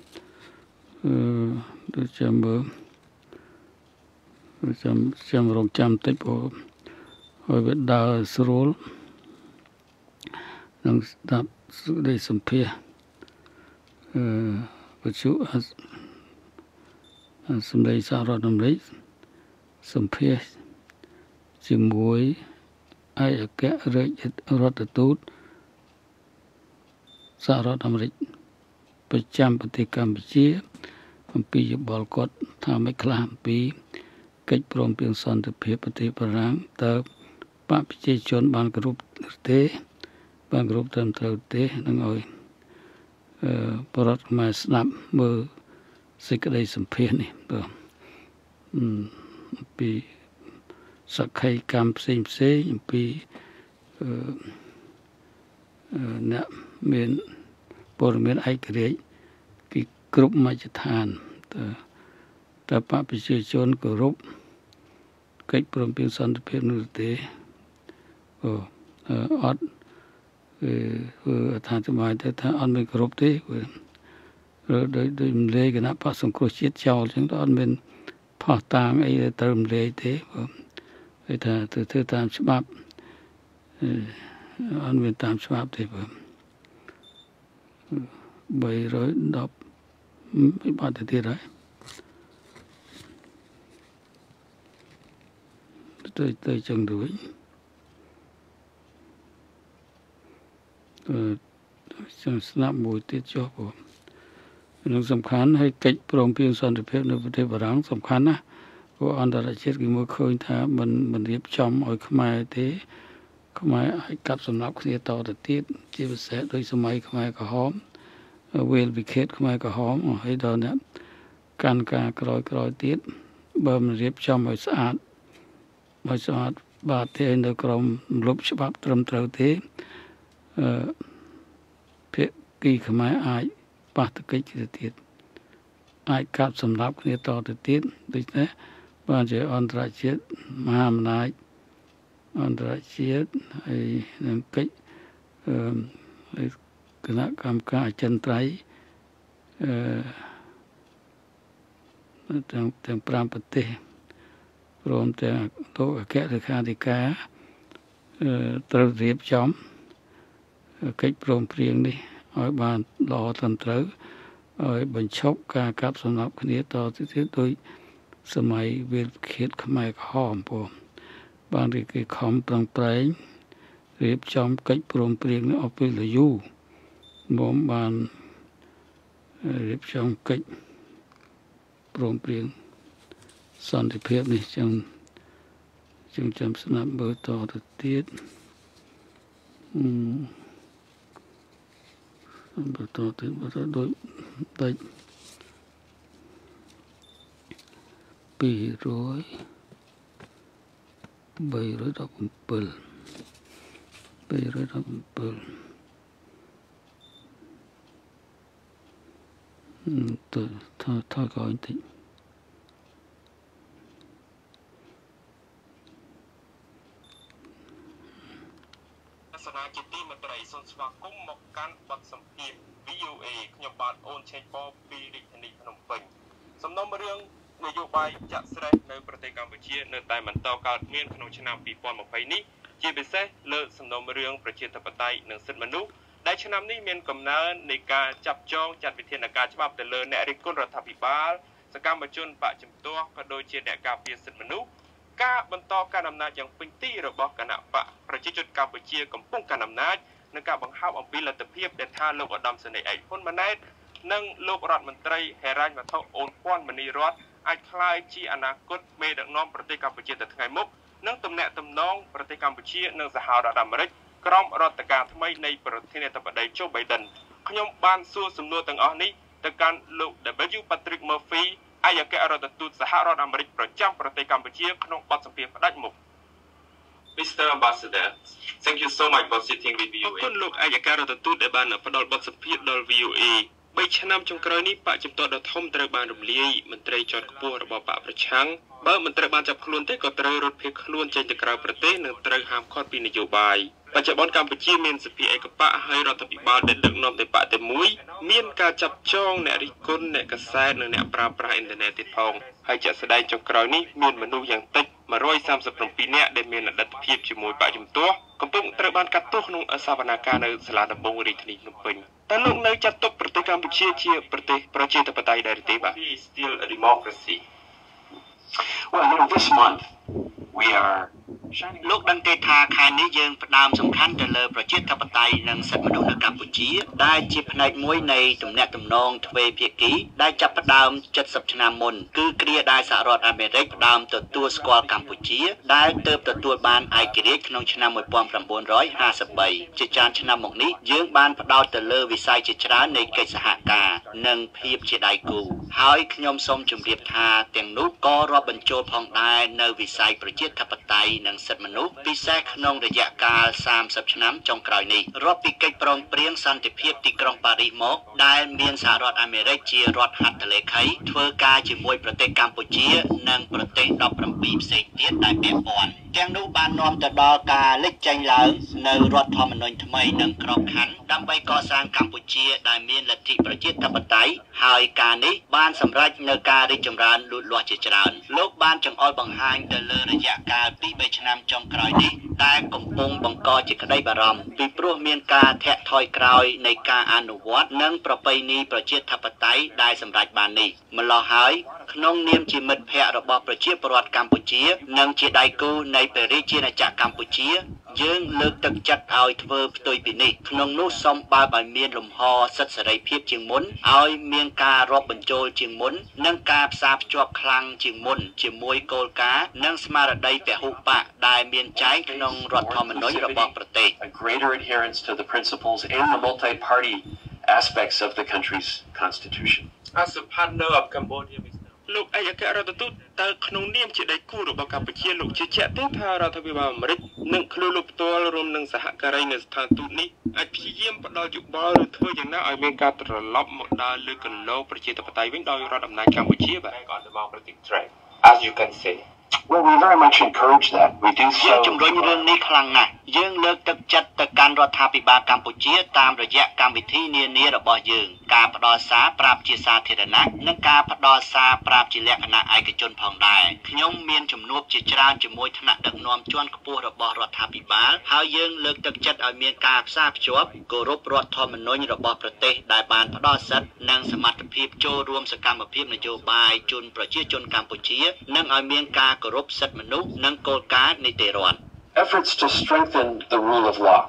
ដូចចាំមើលចាំចាំរងចាំតិចព្រោះឲ្យវាដើរស្រួលនឹងស្ដាប់សេចក្តីសម្ភាសន៍អឺវិទ្យុសម្លេងសហរដ្ឋអាមេរិកសម្ភាសន៍ជាមួយឯកអគ្គរដ្ឋទូតសហរដ្ឋអាមេរិកប្រចាំប្រទេសកម្ពុជាអំពីយោបល់គាត់ថាមិនខ្លះអំពីកិច្ចព្រមព្រៀងសន្តិភាពប្រទេសបារាំងតើបកប្រជាជនបានគ្រប់ទេបានគ្រប់ត្រឹមត្រូវទេនឹងឲ្យអឺបរដ្ឋខ្មែរស្ដាប់មើលសេចក្តីសម្ភាសនេះបាទអំពីសក្ខីកម្មផ្សេងផ្សេងអំពីអឺអ្នកមានព័ត៌មានឯករាជ្យពីគ្រប់មជ្ឈដ្ឋានតើតើបកប្រជាជនគោរពកិច្ចព្រមព្រៀងសន្តិភាពនោះទេអូអត់គឺថាទៅមកទៅថាអត់មានគោរពទេឬដោយដោយរំលែកគណៈបកសង្គ្រោះជាតិចោលចឹងអត់មានផោះតាងអីទៅរំលែកទេគេថាទៅធ្វើតាមច្បាប់អត់មានតាមច្បាប់ទេបាទបីរយដប់ពីបាត់ទៅទៀតហើយទៅទៅចឹងរួចអឺចឹងស្នាប់មួយទៀតចុះបងនឹងសំខាន់ឲ្យកិច្ចព្រមព្រៀងសន្តិភាពនៅប្រទេសបារាំងសំខាន់ណាព្រោះអន្តរជាតិគេមើលឃើញថាមិនមិនរៀបចំឲ្យខ្មែរទេខ្មែរឲ្យកាប់សម្លាប់គ្នាតទៅទៀតជាពិសេសដោយសម័យខ្មែរក្រហមវេលវិខេតខ្មែរក្រហមហើយដល់អ្នកកាន់ការក្រោយក្រោយទៀតបើមិនរៀបចំឲ្យស្អាតឲ្យស្អាតបាទទេនៅក្រមលុបច្បាប់ត្រឹមត្រូវទេអឺភាគីខ្មែរអាចប៉ះទង្គិចទៅទៀតអាចកាប់សម្លាប់គ្នាតទៅទៀតដូច្នេះបានជាអន្តរជាតិមហាអំណាចអន្តរជាតិហើយនឹងកិច្ចអឺគណៈកម្មការអចិន្ត្រៃយ៍អឺទាំងទាំងប្រាំប្រទេសព្រមទាំងលោកអគ្គលេខាធិការអឺត្រូវរៀបចំកិច្ចព្រមព្រៀងនេះឲ្យបានល្អត្រឹមត្រូវឲ្យបញ្ឈប់ការកាប់សម្លាប់គ្នាតទៅទៀតដោយសម័យវេលខេតខ្មែរក្រហមពងបានគេខំប្រឹងប្រែងរៀបចំកិច្ចព្រមព្រៀងនេះអស់ពេលយូរមកបានរៀបចំកិច្ចព្រមព្រៀងសន្តិភាពនេះចឹងចឹងចាំស្នាប់មើលតទៅទៀតអឺបើតទៅបើទៅដូចដាច់ពីរយបីរយដប់អំពិលបីរយដប់អំពិលទៅថាថាកន្តិចសនាជាទីមន្ត្រីសូមស្វាគមន៍មកកាន់បទសម្ភាសន៍ វី អូ เอ ខ្ញុំបាទអូនឆេងប៉ពីរាជធានីភ្នំពេញសំណុំរឿងនយោបាយចាក់ស្រេះនៅប្រទេសកម្ពុជានៅតែបន្តកើតមានក្នុងឆ្នាំពីរពាន់ម្ភៃនេះជាពិសេសលើសំណុំរឿងប្រជាធិបតេយ្យនិងសិទ្ធិមនុស្សដែលឆ្នាំនេះមានកំណើននៃការចាប់ចងចាត់វិធានការច្បាប់ទៅលើអ្នករិះគន់រដ្ឋាភិបាលសកម្មជនបកជំទាស់ក៏ដូចជាអ្នកការពារសិទ្ធិមនុស្សការបន្តការអំណាចយ៉ាងពេញទីរបស់គណៈបកប្រជាជនកម្ពុជាកំពុងកាន់អំណាចនិងការបង្ហើបអំពីលទ្ធភាពដែលថាលោកឧត្តមសេនីយ៍ឯកហ៊ុនម៉ាណែតនិងលោករដ្ឋមន្ត្រីហេរ៉ាញ់វត្ថុអូនពាន់មនីរតអាចក្លាយជាអនាគតមេដឹកនាំប្រទេសកម្ពុជាទៅថ្ងៃមុខនិងទំនាក់ទំនងប្រទេសកម្ពុជានិងសហរដ្ឋអាមេរិកក្រោមរដ្ឋការថ្មីនៃប្រធានាធិបតី Joe Biden ខ្ញុំបានសួរសំណួរទាំងអស់នេះទៅកាន់លោក W Patrick Murphy ឯកអគ្គរដ្ឋទូតសហរដ្ឋអាមេរិកប្រចាំប្រទេសកម្ពុជាក្នុងបទសម្ភាសន៍ផ្ដាច់មុខ Mister Ambassador, thank you so much for sitting with វី អូ เอ អរគុណលោកឯកអគ្គរដ្ឋទូតដែលបានផ្ដល់បទសម្ភាសន៍ដល់ វី អូ เอ បីឆ្នាំចុងក្រោយនេះបកជំទាស់ដ៏ធំត្រូវបានរំលាយមន្ត្រីជាន់ខ្ពស់របស់បកប្រឆាំងបើមិនត្រូវបានចាប់ខ្លួនទេក៏ត្រូវរត់ភៀសខ្លួនចេញទៅក្រៅប្រទេសនិងត្រូវហាមឃាត់ពីនយោបាយបច្ចុប្បន្នកម្ពុជាមានសភាឯកបកហើយរដ្ឋាភិបាលដែលដឹកនាំដោយបកតែមួយមានការចាប់ចងអ្នករិះគន់អ្នកកសែតនិងអ្នកប្រើប្រាស់អ៊ីនធឺណិតទៀតផងហើយជាក់ស្ដែងចុងក្រោយនេះមានមនុស្សយ៉ាងតិចមួយរយសាមសិបប្រាំពីរនាក់ដែលមានអតីតភាពជាមួយបកជំទាស់កំពុងត្រូវបានកាត់ទោសក្នុងសវនកម្មនៅសាលាដំបងរាជធានីភ្នំពេញតែលោកនៅចាត់ទុកប្រទេសកម្ពុជាជាប្រទេសប្រជាធិបតេយ្យដែរទេបាទ Still a democracy. Well, you know, this month we are shining លោកដឹងទេថាខែនេះយើងផ្ដើមសំខាន់ទៅលើប្រជាធិបតេយ្យនិងសិទ្ធិមនុស្សនៅកម្ពុជាដែលជាផ្នែកមួយនៃទំនាក់ទំនងទ្វេភាគីដែលចាប់ផ្ដើមเจ็ดสิบឆ្នាំមុនគឺគ្រាដែលសហរដ្ឋអាមេរិកផ្ដើមទទួលស្គាល់កម្ពុជាដែលទើបទទួលបានឯករាជ្យក្នុងឆ្នាំnineteen fifty-threeជាច្រើនឆ្នាំមកនេះយើងបានផ្ដោតទៅលើវិស័យជាច្រើននៃកិច្ចសហការនិងភាពជាដៃគូហើយខ្ញុំសូមជម្រាបថាទាំងនោះក៏រាប់បញ្ចូលផងដែរនៅវិស័យប្រជាធិបតេយ្យនិងសិទ្ធិមនុស្សពិសេសក្នុងរយៈកាលthirtyឆ្នាំចុងក្រោយនេះរាប់ពីកិច្ចព្រមព្រៀងសន្តិភាពទីក្រុងប៉ារីសមកដែលមានសហរដ្ឋអាមេរិកជារដ្ឋហត្ថលេខីធ្វើការជាមួយប្រទេសកម្ពុជានិងប្រទេសseventeenផ្សេងទៀតដែលពាក់ព័ន្ធទាំងនោះបាននាំទៅដល់ការលេចចេញឡើងនៅរដ្ឋធម្មនុញ្ញថ្មីនិងក្របខ័ណ្ឌដើម្បីកសាងកម្ពុជាដែលមានលទ្ធិប្រជាធិបតេយ្យហើយការនេះបានសម្រេចនៅការរីកចម្រើនលូតលាស់ជាច្រើនលោកបានចង្អុលបង្ហាញទៅលើរយៈកាលtwo to threeឆ្នាំចុងក្រោយនេះតែកំពុងបង្កជាក្តីបារម្ភពីព្រោះមានការធាក់ថយក្រោយនៃការអនុវត្តនិងប្រពៃណីប្រជាធិបតេយ្យដែលសម្រេចបាននេះម្ល៉េះហើយក្នុងនាមជាមិត្តភ័ក្តិរបស់ប្រជាពលរដ្ឋកម្ពុជានិងជាដៃគូនៃព្រះរាជាណាចក្រកម្ពុជាយើងលើកទឹកចិត្តឲ្យធ្វើផ្ទុយពីនេះក្នុងនោះសូមបើកឲ្យមានលំហសិទ្ធិសេរីភាពជាងមុនឲ្យមានការរាប់បញ្ចូលជាងមុននិងការផ្សារភ្ជាប់ខ្លាំងជាងមុនជាមួយគោលការណ៍និងស្មារតីពហុបកដែលមានចែងក្នុងរដ្ឋធម្មនុញ្ញរបស់ប្រទេស a greater adherence to the principles and the multi-party aspects of the country's constitution. As a partner of Cambodia, លោកឯកអគ្គរដ្ឋទូតតើក្នុងនាមជាដៃគូរបស់កម្ពុជាលោកជឿជាក់ទេថារដ្ឋាភិបាលអាមេរិកនឹងខ្លួនលោកផ្ទាល់រួមនឹងសហការីនៅស្ថានទូតនេះអាចព្យាយាមផ្ដល់យោបល់ឬធ្វើយ៉ាងណាឲ្យមានការត្រឡប់មកដល់លើគន្លងប្រជាធិបតេយ្យវិញដោយរដ្ឋអំណាចកម្ពុជាបាទ democratic track as you can say Well, we very much encourage that. We do so. យើងជំរុញរឿងនេះខ្លាំងណាស់យើងលើកទឹកចិត្តទៅកាន់រដ្ឋាភិបាលកម្ពុជាតាមរយៈកម្មវិធីនានារបស់យើងការផ្ដល់សារប្រាប់ជាសាធារណៈនិងការផ្ដល់សារប្រាប់ជាលក្ខណៈឯកជនផងដែរខ្ញុំមានជំនួបជាច្រើនជាមួយថ្នាក់ដឹកនាំជាន់ខ្ពស់របស់រដ្ឋាភិបាលហើយយើងលើកទឹកចិត្តឲ្យមានការផ្សារភ្ជាប់គោរពរដ្ឋធម្មនុញ្ញរបស់ប្រទេសដែលបានផ្ដល់សិទ្ធិនិងសមត្ថភាពចូលរួមសកម្មភាពនយោបាយជូនប្រជាជនកម្ពុជានិងឲ្យមានការគោរពសិទ្ធិមនុស្សនិងគោលការណ៍នីតិរដ្ឋ Efforts to strengthen the rule of law.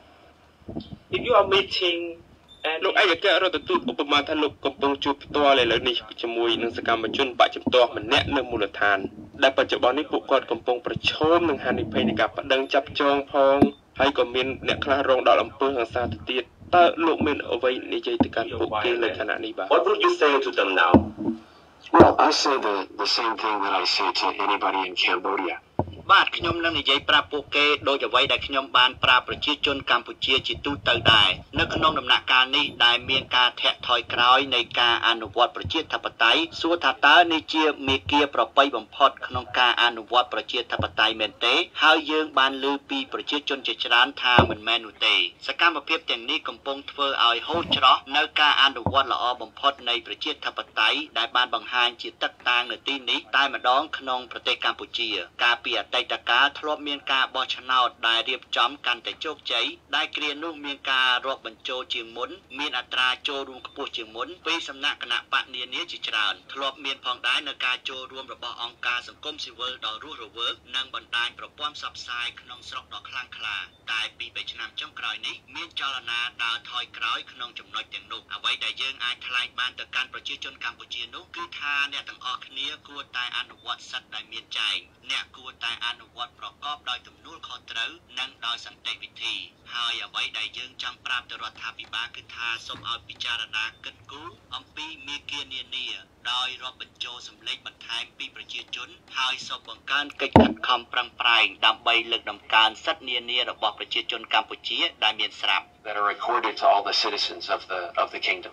If you are meeting លោកឯកអគ្គរដ្ឋទូតឧបមាថាលោកកំពុងជួបផ្ទាល់ឥឡូវនេះជាមួយនឹងសកម្មជនបច្ចុប្បន្នម្នាក់នៅមូលដ្ឋានដែលបច្ចុប្បន្ននេះពួកគាត់កំពុងប្រឈមនឹងហានិភ័យនៃការប្តឹងចាប់ចងផងហើយក៏មានអ្នកខ្លះរងដល់អំពើហិង្សាទៅទៀតតើលោកមានអ្វីនិយាយទៅកាន់ពួកគេនៅខណៈនេះបាទ What would you say to them now? Well, I say the the same thing that I say to anybody in Cambodia. បាទខ្ញុំនឹងនិយាយប្រាប់ពួកគេដោយអ្វីដែលខ្ញុំបានប្រាប់ប្រជាជនកម្ពុជាជាទូទៅដែរនៅក្នុងដំណាក់កាលនេះដែលមានការធាក់ថយក្រោយនៃការអនុវត្តប្រជាធិបតេយ្យសួរថាតើនេះជាមេគាប្រពៃបំផុតក្នុងការអនុវត្តប្រជាធិបតេយ្យមែនទេហើយយើងបានឮពីប្រជាជនជាច្រើនថាមិនមែននោះទេសកម្មភាពទាំងនេះកំពុងធ្វើឲ្យហូរច្រោះនៅការអនុវត្តល្អបំផុតនៃប្រជាធិបតេយ្យដែលបានបង្ហាញជាទឹកតាងនៅទីនេះតែម្ដងក្នុងប្រទេសកម្ពុជាការពីអតីតកាលធ្លាប់មានការបោះឆ្នោតដែលរៀបចំកាន់តែជោគជ័យដែលគ្រានោះមានការរាប់បញ្ចូលជាងមុនមានអត្រាចូលរួមខ្ពស់ជាងមុនពីសំណាក់គណៈបកនានាជាច្រើនធ្លាប់មានផងដែរនៅការចូលរួមរបស់អង្គការសង្គមស៊ីវិលដ៏រស់រវើកនិងបណ្ដាញប្រព័ន្ធផ្សព្វផ្សាយក្នុងស្រុកដ៏ខ្លាំងក្លាតែពីរឆ្នាំចុងក្រោយនេះមានចលនាដើរថយក្រោយក្នុងចំណុចទាំងនោះអ្វីដែលយើងអាចថ្លែងបានទៅកាន់ប្រជាជនកម្ពុជានោះគឺថាអ្នកទាំងអស់គ្នាគួរតែអនុវត្តសិទ្ធិដែលមានចែងអ្នកគួរតែអនុវត្តប្រកបដោយទំនួលខុសត្រូវនិងដោយសន្តិវិធីហើយអ្វីដែលយើងចង់ប្រាប់ទៅរដ្ឋាភិបាលគឺថាសូមឲ្យពិចារណាគិតគូរអំពីមាគ៌ានានាដោយរាប់បញ្ចូលសម្លេងបន្ថែមពីប្រជាជនហើយសូមបង្កើនកិច្ចខិតខំប្រឹងប្រែងដើម្បីលើកដំកើងសិទ្ធិនានារបស់ប្រជាជនកម្ពុជាដែលមានស្រាប់ that are accorded to all the citizens of the of the kingdom.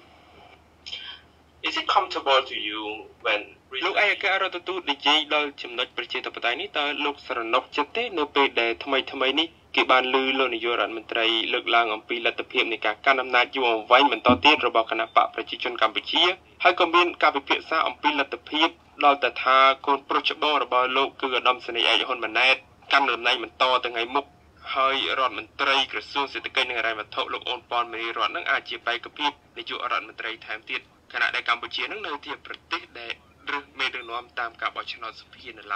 Is it comfortable to you when លោកឯកអគ្គរដ្ឋទូតនិយាយដល់ចំណុចប្រជាធិបតេយ្យនេះតើលោកស្រណុកចិត្តទេនៅពេលដែលថ្មីថ្មីនេះគេបានលើលោកនាយករដ្ឋមន្ត្រីលើកឡើងអំពីលទ្ធភាពនៃការកាន់អំណាចយូរអង្វែងបន្តទៀតរបស់គណៈបកប្រជាជនកម្ពុជាហើយក៏មានការពិភាក្សាអំពីលទ្ធភាពដល់តែថាកូនប្រុសច្បងរបស់លោកគឺឧត្តមសេនីយ៍ឯកហ៊ុនម៉ាណែតកាន់តំណែងបន្តទៅថ្ងៃមុខហើយរដ្ឋមន្ត្រីក្រសួងសេដ្ឋកិច្ចនិងហិរញ្ញវត្ថុលោកអូនប៉នមេរីរតនឹងអាចជាបេក្ខភាពនាយករដ្ឋមន្ត្រីថែមទៀតខណៈដែលកម្ពុជានឹងនៅជាប្រទេសដែលឬមេដឹកនាំតាមការបោះឆ្នោតសភានៅឡើយ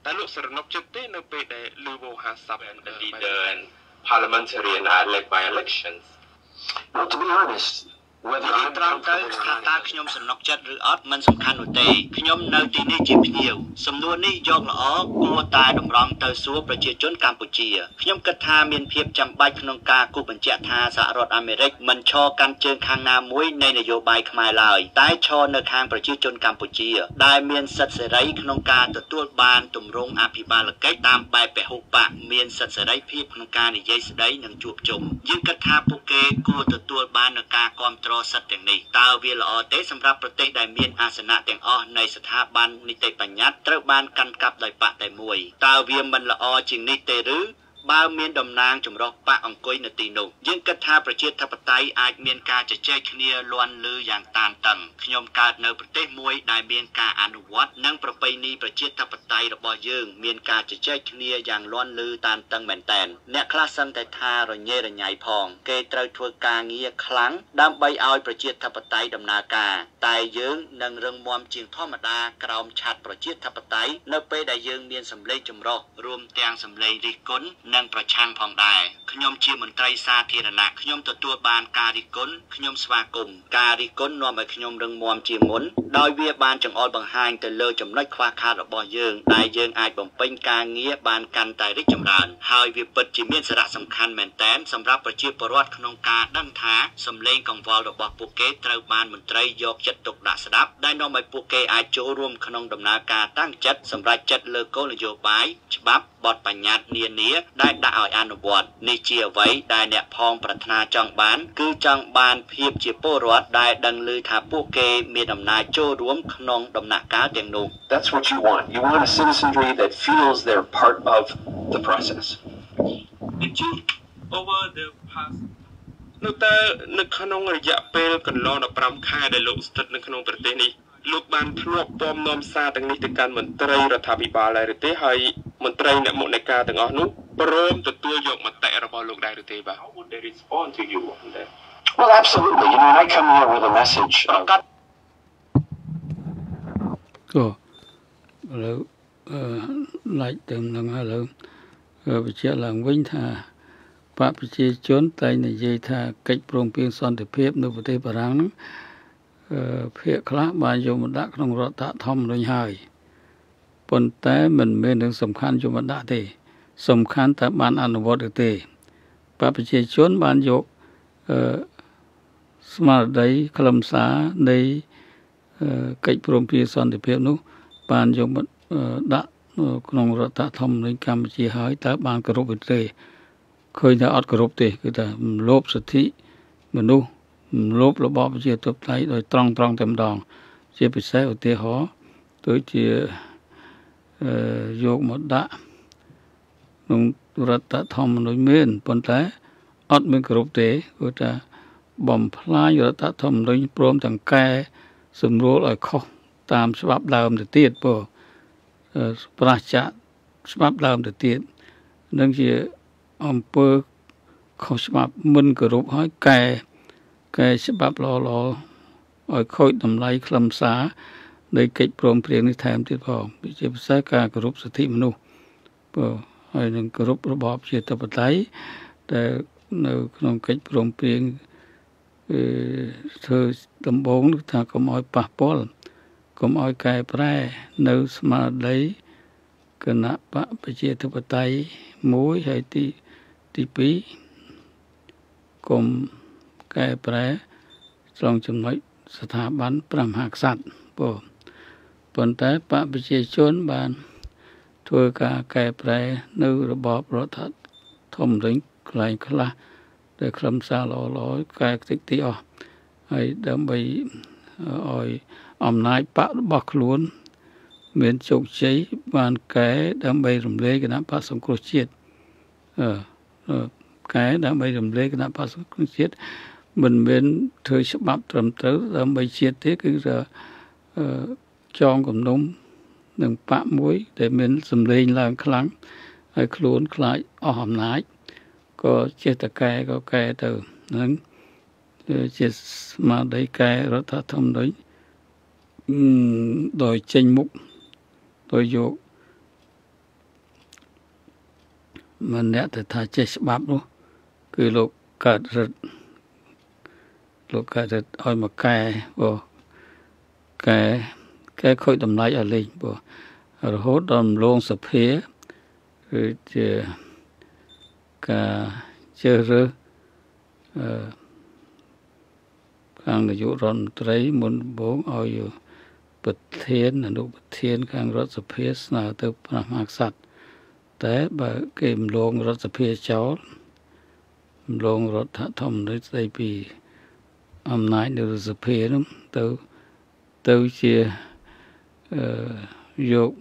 តែលោកសរណុកចិត្តទេនៅពេលដែលលឺវោហាស័ព្ទ the leader and parliamentarian are elect by elections. Well, to be honest, whether I'm ត្រង់ទៅថាតើខ្ញុំសំណុកចិត្តឬអត់មិនសំខាន់នោះទេខ្ញុំនៅទីនេះជាភ្ញៀវសំណួរនេះយកល្អគួរតែតម្រង់ទៅសួរប្រជាជនកម្ពុជាខ្ញុំគិតថាមានភាពចាំបាច់ក្នុងការគូបញ្ជាក់ថាសហរដ្ឋអាមេរិកមិនឈរកាន់ជើងខាងណាមួយនៃនយោបាយខ្មែរឡើយតែឈរនៅខាងប្រជាជនកម្ពុជាដែលមានសិទ្ធិសេរីក្នុងការទទួលបានទម្រង់អភិបាលកិច្ចតាមបែបពហុបកមានសិទ្ធិសេរីភាពក្នុងការនិយាយស្ដីនិងជួបជុំយើងគិតថាពួកគេគួរទទួលបាននូវការគាំទ្រសិទ្ធិទាំងនេះតើវាល្អទេសម្រាប់ប្រទេសដែលមានអាសនៈទាំងអស់នៃស្ថាប័ននីតិបញ្ញត្តិត្រូវបានកាន់កាប់ដោយបកតែមួយតើវាមិនល្អជាងនេះទេឬបើមានតំណាងចម្រុះបកអង្គុយនៅទីនោះយើងគិតថាប្រជាធិបតេយ្យអាចមានការជជែកគ្នាលាន់លឺយ៉ាងតានតឹងខ្ញុំកើតនៅប្រទេសមួយដែលមានការអនុវត្តនិងប្រពៃណីប្រជាធិបតេយ្យរបស់យើងមានការជជែកគ្នាយ៉ាងលាន់លឺតានតឹងមែនទែនអ្នកខ្លះសឹងតែថារញ៉េរញ៉ៃផងគេត្រូវធ្វើការងារខ្លាំងដើម្បីឲ្យប្រជាធិបតេយ្យដំណើរការតែយើងនឹងរឹងមាំជាងធម្មតាក្រោមឆ័ត្រប្រជាធិបតេយ្យនៅពេលដែលយើងមានសម្លេងចម្រុះរួមទាំងសម្លេងរិះគន់និងប្រឆាំងផងដែរខ្ញុំជាមន្ត្រីសាធារណៈខ្ញុំទទួលបានការរិះគន់ខ្ញុំស្វាគមន៍ការរិះគន់នាំឲ្យខ្ញុំរឹងមាំជាងមុនដោយវាបានចង្អុលបង្ហាញទៅលើចំណុចខ្វះខាតរបស់យើងដែលយើងអាចបំពេញការងារបានកាន់តែរីកចម្រើនហើយវាពិតជាមានសារៈសំខាន់មែនទែនសម្រាប់ប្រជាពលរដ្ឋក្នុងការដឹងថាសម្លេងកង្វល់របស់ពួកគេត្រូវបានមន្ត្រីយកចិត្តទុកដាក់ស្ដាប់ដែលនាំឲ្យពួកគេអាចចូលរួមក្នុងដំណើរការតាំងចិត្តសម្រាប់ចិត្តលើគោលនយោបាយច្បាប់បទបញ្ញត្តិនានាដែលដាក់ឲ្យអនុវត្តនេះជាអ្វីដែលអ្នកផងប្រាថ្នាចង់បានគឺចង់បានភាពជាពលរដ្ឋដែលដឹងឮថាពួកគេមានអំណាចចូលរួមក្នុងដំណាក់កាលទាំងនោះ That's what you want. You want a citizenry that feels they're part of the process. Over the past នៅតែនៅក្នុងរយៈពេលកន្លងដប់ប្រាំខែដែលលោកស្ថិតនៅក្នុងប្រទេសនេះលោកបានធ្លាប់ពំនាំសារទាំងនេះទៅកាន់មន្ត្រីរដ្ឋាភិបាលដែរឬទេហើយមន្ត្រីអ្នកមុខអ្នកការទាំងអស់នោះព្រមទទួលយកមតិរបស់លោកដែរឬទេបាទ How would they respond to you on that? Well, absolutely. You know, I come here with a message of ក៏ឥឡូវអឺឡាយទៅនឹងឥឡូវបញ្ជាក់ឡើងវិញថាបកប្រជាជនតែងនិយាយថាកិច្ចព្រមព្រៀងសន្តិភាពនៅប្រទេសបារាំងហ្នឹងអឺភាគខ្លះបានយកមកដាក់ក្នុងរដ្ឋធម្មនុញ្ញហើយប៉ុន្តែមិនមែននឹងសំខាន់យកមកដាក់ទេសំខាន់តែបានអនុវត្តឬទេបកប្រជាជនបានយកអឺស្មារតីខ្លឹមសារនៃកិច្ចព្រមព្រៀងសន្តិភាពនោះបានយកមកដាក់ក្នុងរដ្ឋធម្មនុញ្ញកម្ពុជាហើយតើបានគោរពឬទេឃើញថាអត់គោរពទេគឺថាលោបសិទ្ធិមនុស្សលោបរបបប្រជាធិបតេយ្យដោយត្រង់ត្រង់តែម្ដងជាពិសេសឧទាហរណ៍ដូចជាអឺយកមកដាក់ក្នុងរដ្ឋធម្មនុញ្ញមានប៉ុន្តែអត់មានគោរពទេគឺថាបំផ្លាញរដ្ឋធម្មនុញ្ញព្រមទាំងកែសម្រួលឲ្យខុសតាមច្បាប់ដើមទៅទៀតព្រោះប្រឆាច្បាប់ដើមទៅទៀតនឹងជាអំពើខុសច្បាប់មិនគោរពហើយកែកែច្បាប់ល្អៗឲ្យខូចតម្លៃខ្លឹមសារនៃកិច្ចព្រមព្រៀងនេះថែមទៀតផងជាពិសេសការគោរពសិទ្ធិមនុស្សព្រោះហើយនឹងគោរពរបបជាធិបតេយ្យដែលនៅក្នុងកិច្ចព្រមព្រៀងអឺធ្វើដំបូងនោះថាកុំឲ្យប៉ះពាល់កុំឲ្យកែប្រែនៅស្មារតីគណៈបកប្រជាធិបតេយ្យមួយហើយទីទីពីរកុំកែប្រែត្រង់ចំណុចស្ថាប័នព្រះមហាក្សត្រព្រោះប៉ុន្តែបកប្រជាជនបានធ្វើការកែប្រែនៅរបបរដ្ឋធម្មនុញ្ញកន្លែងខ្លះដែលខ្លឹមសារល្អៗកែតិចតិចអស់ហើយដើម្បីឲ្យអំណាចបករបស់ខ្លួនមានជោគជ័យបានកែដើម្បីរំលែកគណៈបកសង្គ្រោះជាតិអឺកែដើម្បីរំលែកគណៈបកសង្គ្រោះជាតិមិនមែនធ្វើច្បាប់ត្រឹមត្រូវដើម្បីជាតិទេគឺថាអឺចងគំនុំនឹងបកមួយដែលមានសម្លេងឡើងខ្លាំងហើយខ្លួនខ្លាចអស់អំណាចក៏ចេះតែកែក៏កែទៅហ្នឹងជាស្មារតីកែរដ្ឋធម្មនុញ្ញដោយចេញមុខដោយយក mình nè từ thay chế bắp luôn cứ lúc cả rất lúc cả rất oi một cái bộ cái cái khối đầm lái ở lên bộ rồi hốt đầm luôn sập phía rồi chờ cả chờ rơ càng là dụ ròn thấy muốn bốn oi bật thiên là nụ bật thiên càng rất sập phía nào từ làm hạt sạch thế bà kìm luôn rất sập phía cháu luôn rất thả thông đấy đây vì âm nãy được sập phía lắm từ từ chia dục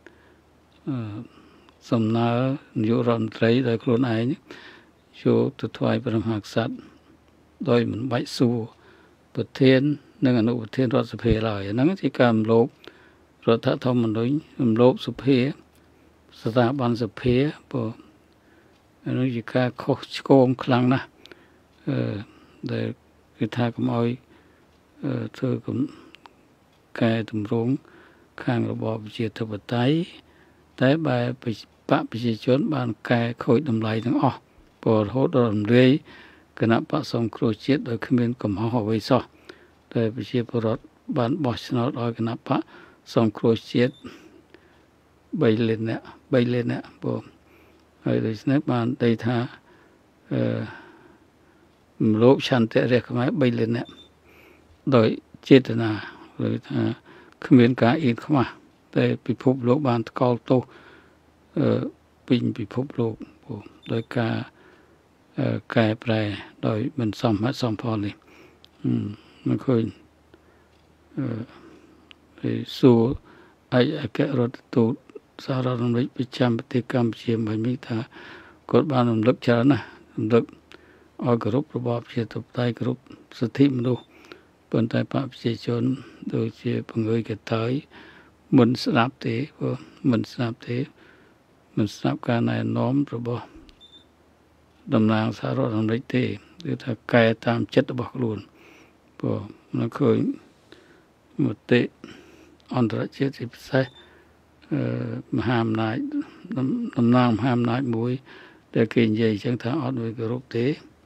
sầm na dụ ròn thấy đờiខ្លួនឯងចូលទៅថ្វាយព្រះមហាក្សត្រដោយមិនបាច់សួរប្រធាននិងអនុប្រធានរដ្ឋសភាឡើយហ្នឹងជាការរំលោភរដ្ឋធម្មនុញ្ញរំលោភសភាស្ថាប័នសភាព្រោះនោះជាការខុសឆ្គងខ្លាំងណាស់អឺដែលគឺថាកុំឲ្យធ្វើកែតម្រង់ខាងរបបប្រជាធិបតេយ្យតែបែបប្រជាជនបានកែខូចតម្លៃទាំងអស់ព្រោះរហូតដល់រំលាយគណៈបក្សសង្គ្រោះជាតិដោយគ្មានកំហុសអ្វីសោះតែប្រជាពលរដ្ឋបានបោះឆ្នោតឲ្យគណៈបក្សសង្គ្រោះជាតិ3លាននាក់3លាននាក់ព្រោះហើយដូច្នេះបានដីថាអឺលោកឆន្ទៈរះខ្មែរ3លាននាក់ដោយចេតនាឬថាគ្មានការអៀនខ្មាស់តែពិភពលោកបានថ្កោលទោសអឺពេញពិភពលោកដោយការកែប្រែដោយមិនសមហេតុសមផលនេះមិនឃើញអឺហើយសួរឯកអគ្គរដ្ឋទូតសហរដ្ឋអាមេរិកប្រចាំប្រទេសកម្ពុជាមិនមានថាគាត់បានរំលឹកច្រើនណាស់រំលឹកឲ្យគោរពរបបជាតបតៃគោរពសិទ្ធិមនុស្សប៉ុន្តែបកប្រជាជនដូចជាពង្រើយកតើយមិនស្ដាប់ទេព្រោះមិនស្ដាប់ទេមិនស្ដាប់ការណែនាំរបស់តំណាងសហរដ្ឋអាមេរិកទេគឺថាកែតាមចិត្តរបស់ខ្លួនព្រោះមិនឃើញមតិអន្តរជាតិជាពិសេសអឺមហាអំណាចតំណាងមហាអំណាចមួយដែលគេនិយាយអញ្ចឹងថាអត់មួយគោរពទេ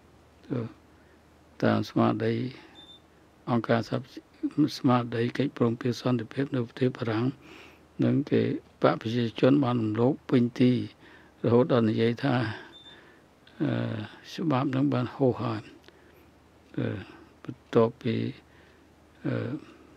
តាមស្មារតីអង្គការសហស្មារតីកិច្ចព្រមព្រៀងសន្តិភាពនៅប្រទេសបារាំងនឹងគេបកប្រជាជនបានរំលោភពេញទីរហូតដល់និយាយថាអឺច្បាប់នឹងបានហោហើយអឺបន្ទាប់ពីអឺ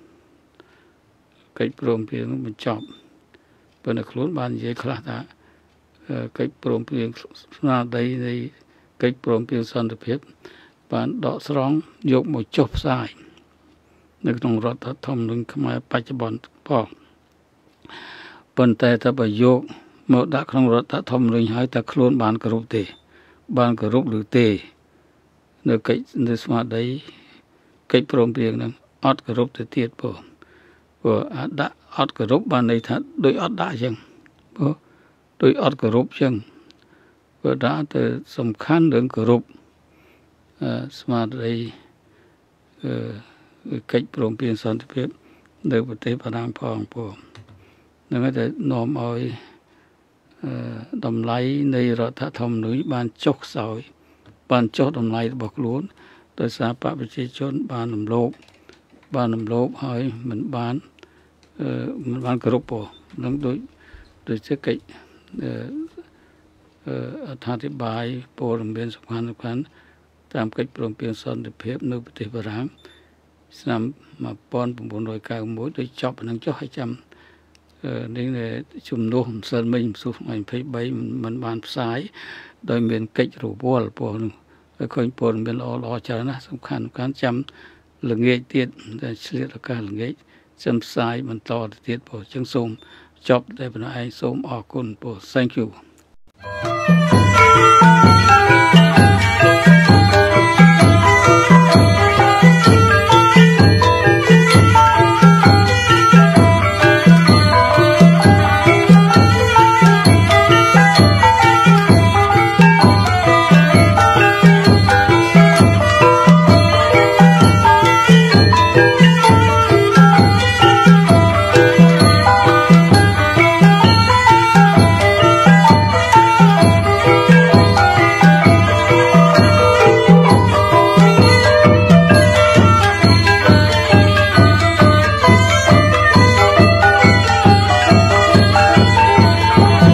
កិច្ចព្រមព្រៀងនឹងបញ្ចប់ប៉ុន្តែខ្លួនបាននិយាយខ្លះថាកិច្ចព្រមព្រៀងស្មារតីនៃកិច្ចព្រមព្រៀងសន្តិភាពបានដកស្រង់យកមកចុះផ្សាយនៅក្នុងរដ្ឋធម្មនុញ្ញខ្មែរបច្ចុប្បន្នផងប៉ុន្តែถ้าបើយកមកដាក់ក្នុងរដ្ឋធម្មនុញ្ញហើយតែខ្លួនបានគោរពទេបានគោរពឬទេនៅកិច្ចនៅស្មារតីកិច្ចព្រមព្រៀងហ្នឹងអត់គោរពទៅទៀតព្រោះព្រោះអាដាក់អត់គោរពបានន័យថាដូចអត់ដាក់អញ្ចឹងព្រោះដូចអត់គោរពអញ្ចឹងព្រោះដាក់ទៅសំខាន់រឿងគោរពអឺស្មារតីអឺកិច្ចព្រមព្រៀងសន្តិភាពនៅប្រទេសបារាំងផងព្រោះនឹងតែនាំឲ្យអឺតម្លៃនៃរដ្ឋធម្មនុញ្ញបានចុះខ្សោយបានចុះតម្លៃរបស់ខ្លួនដោយសារបកប្រជាជនបានរំលោភបានរំលោភហើយមិនបានអឺមិនបានគោរពព្រោះនឹងដូចដូចជាកិច្ចអឺអធិប្បាយព័ត៌មានសំខាន់សំខាន់តាមកិច្ចព្រមព្រៀងសន្តិភាពនៅប្រទេសបារាំងឆ្នាំ1991ដូចចប់នឹងចុះឲ្យចាំនេះជំនួសសិលមិញសុខថ្ងៃ23មិនបានផ្សាយដោយមានកិច្ចរវល់ព្រោះនោះឃើញព័ត៌មានល្អល្អច្រើនណាស់សំខាន់សំខាន់ចាំល្ងាចទៀតតែឆ្លៀតឱកាសល្ងាចចាំផ្សាយបន្តទៅទៀតព្រោះអញ្ចឹងសូមចប់តែប៉ុណ្ណេះឯងសូមអរគុណព្រោះ thank you Thank you. Bye.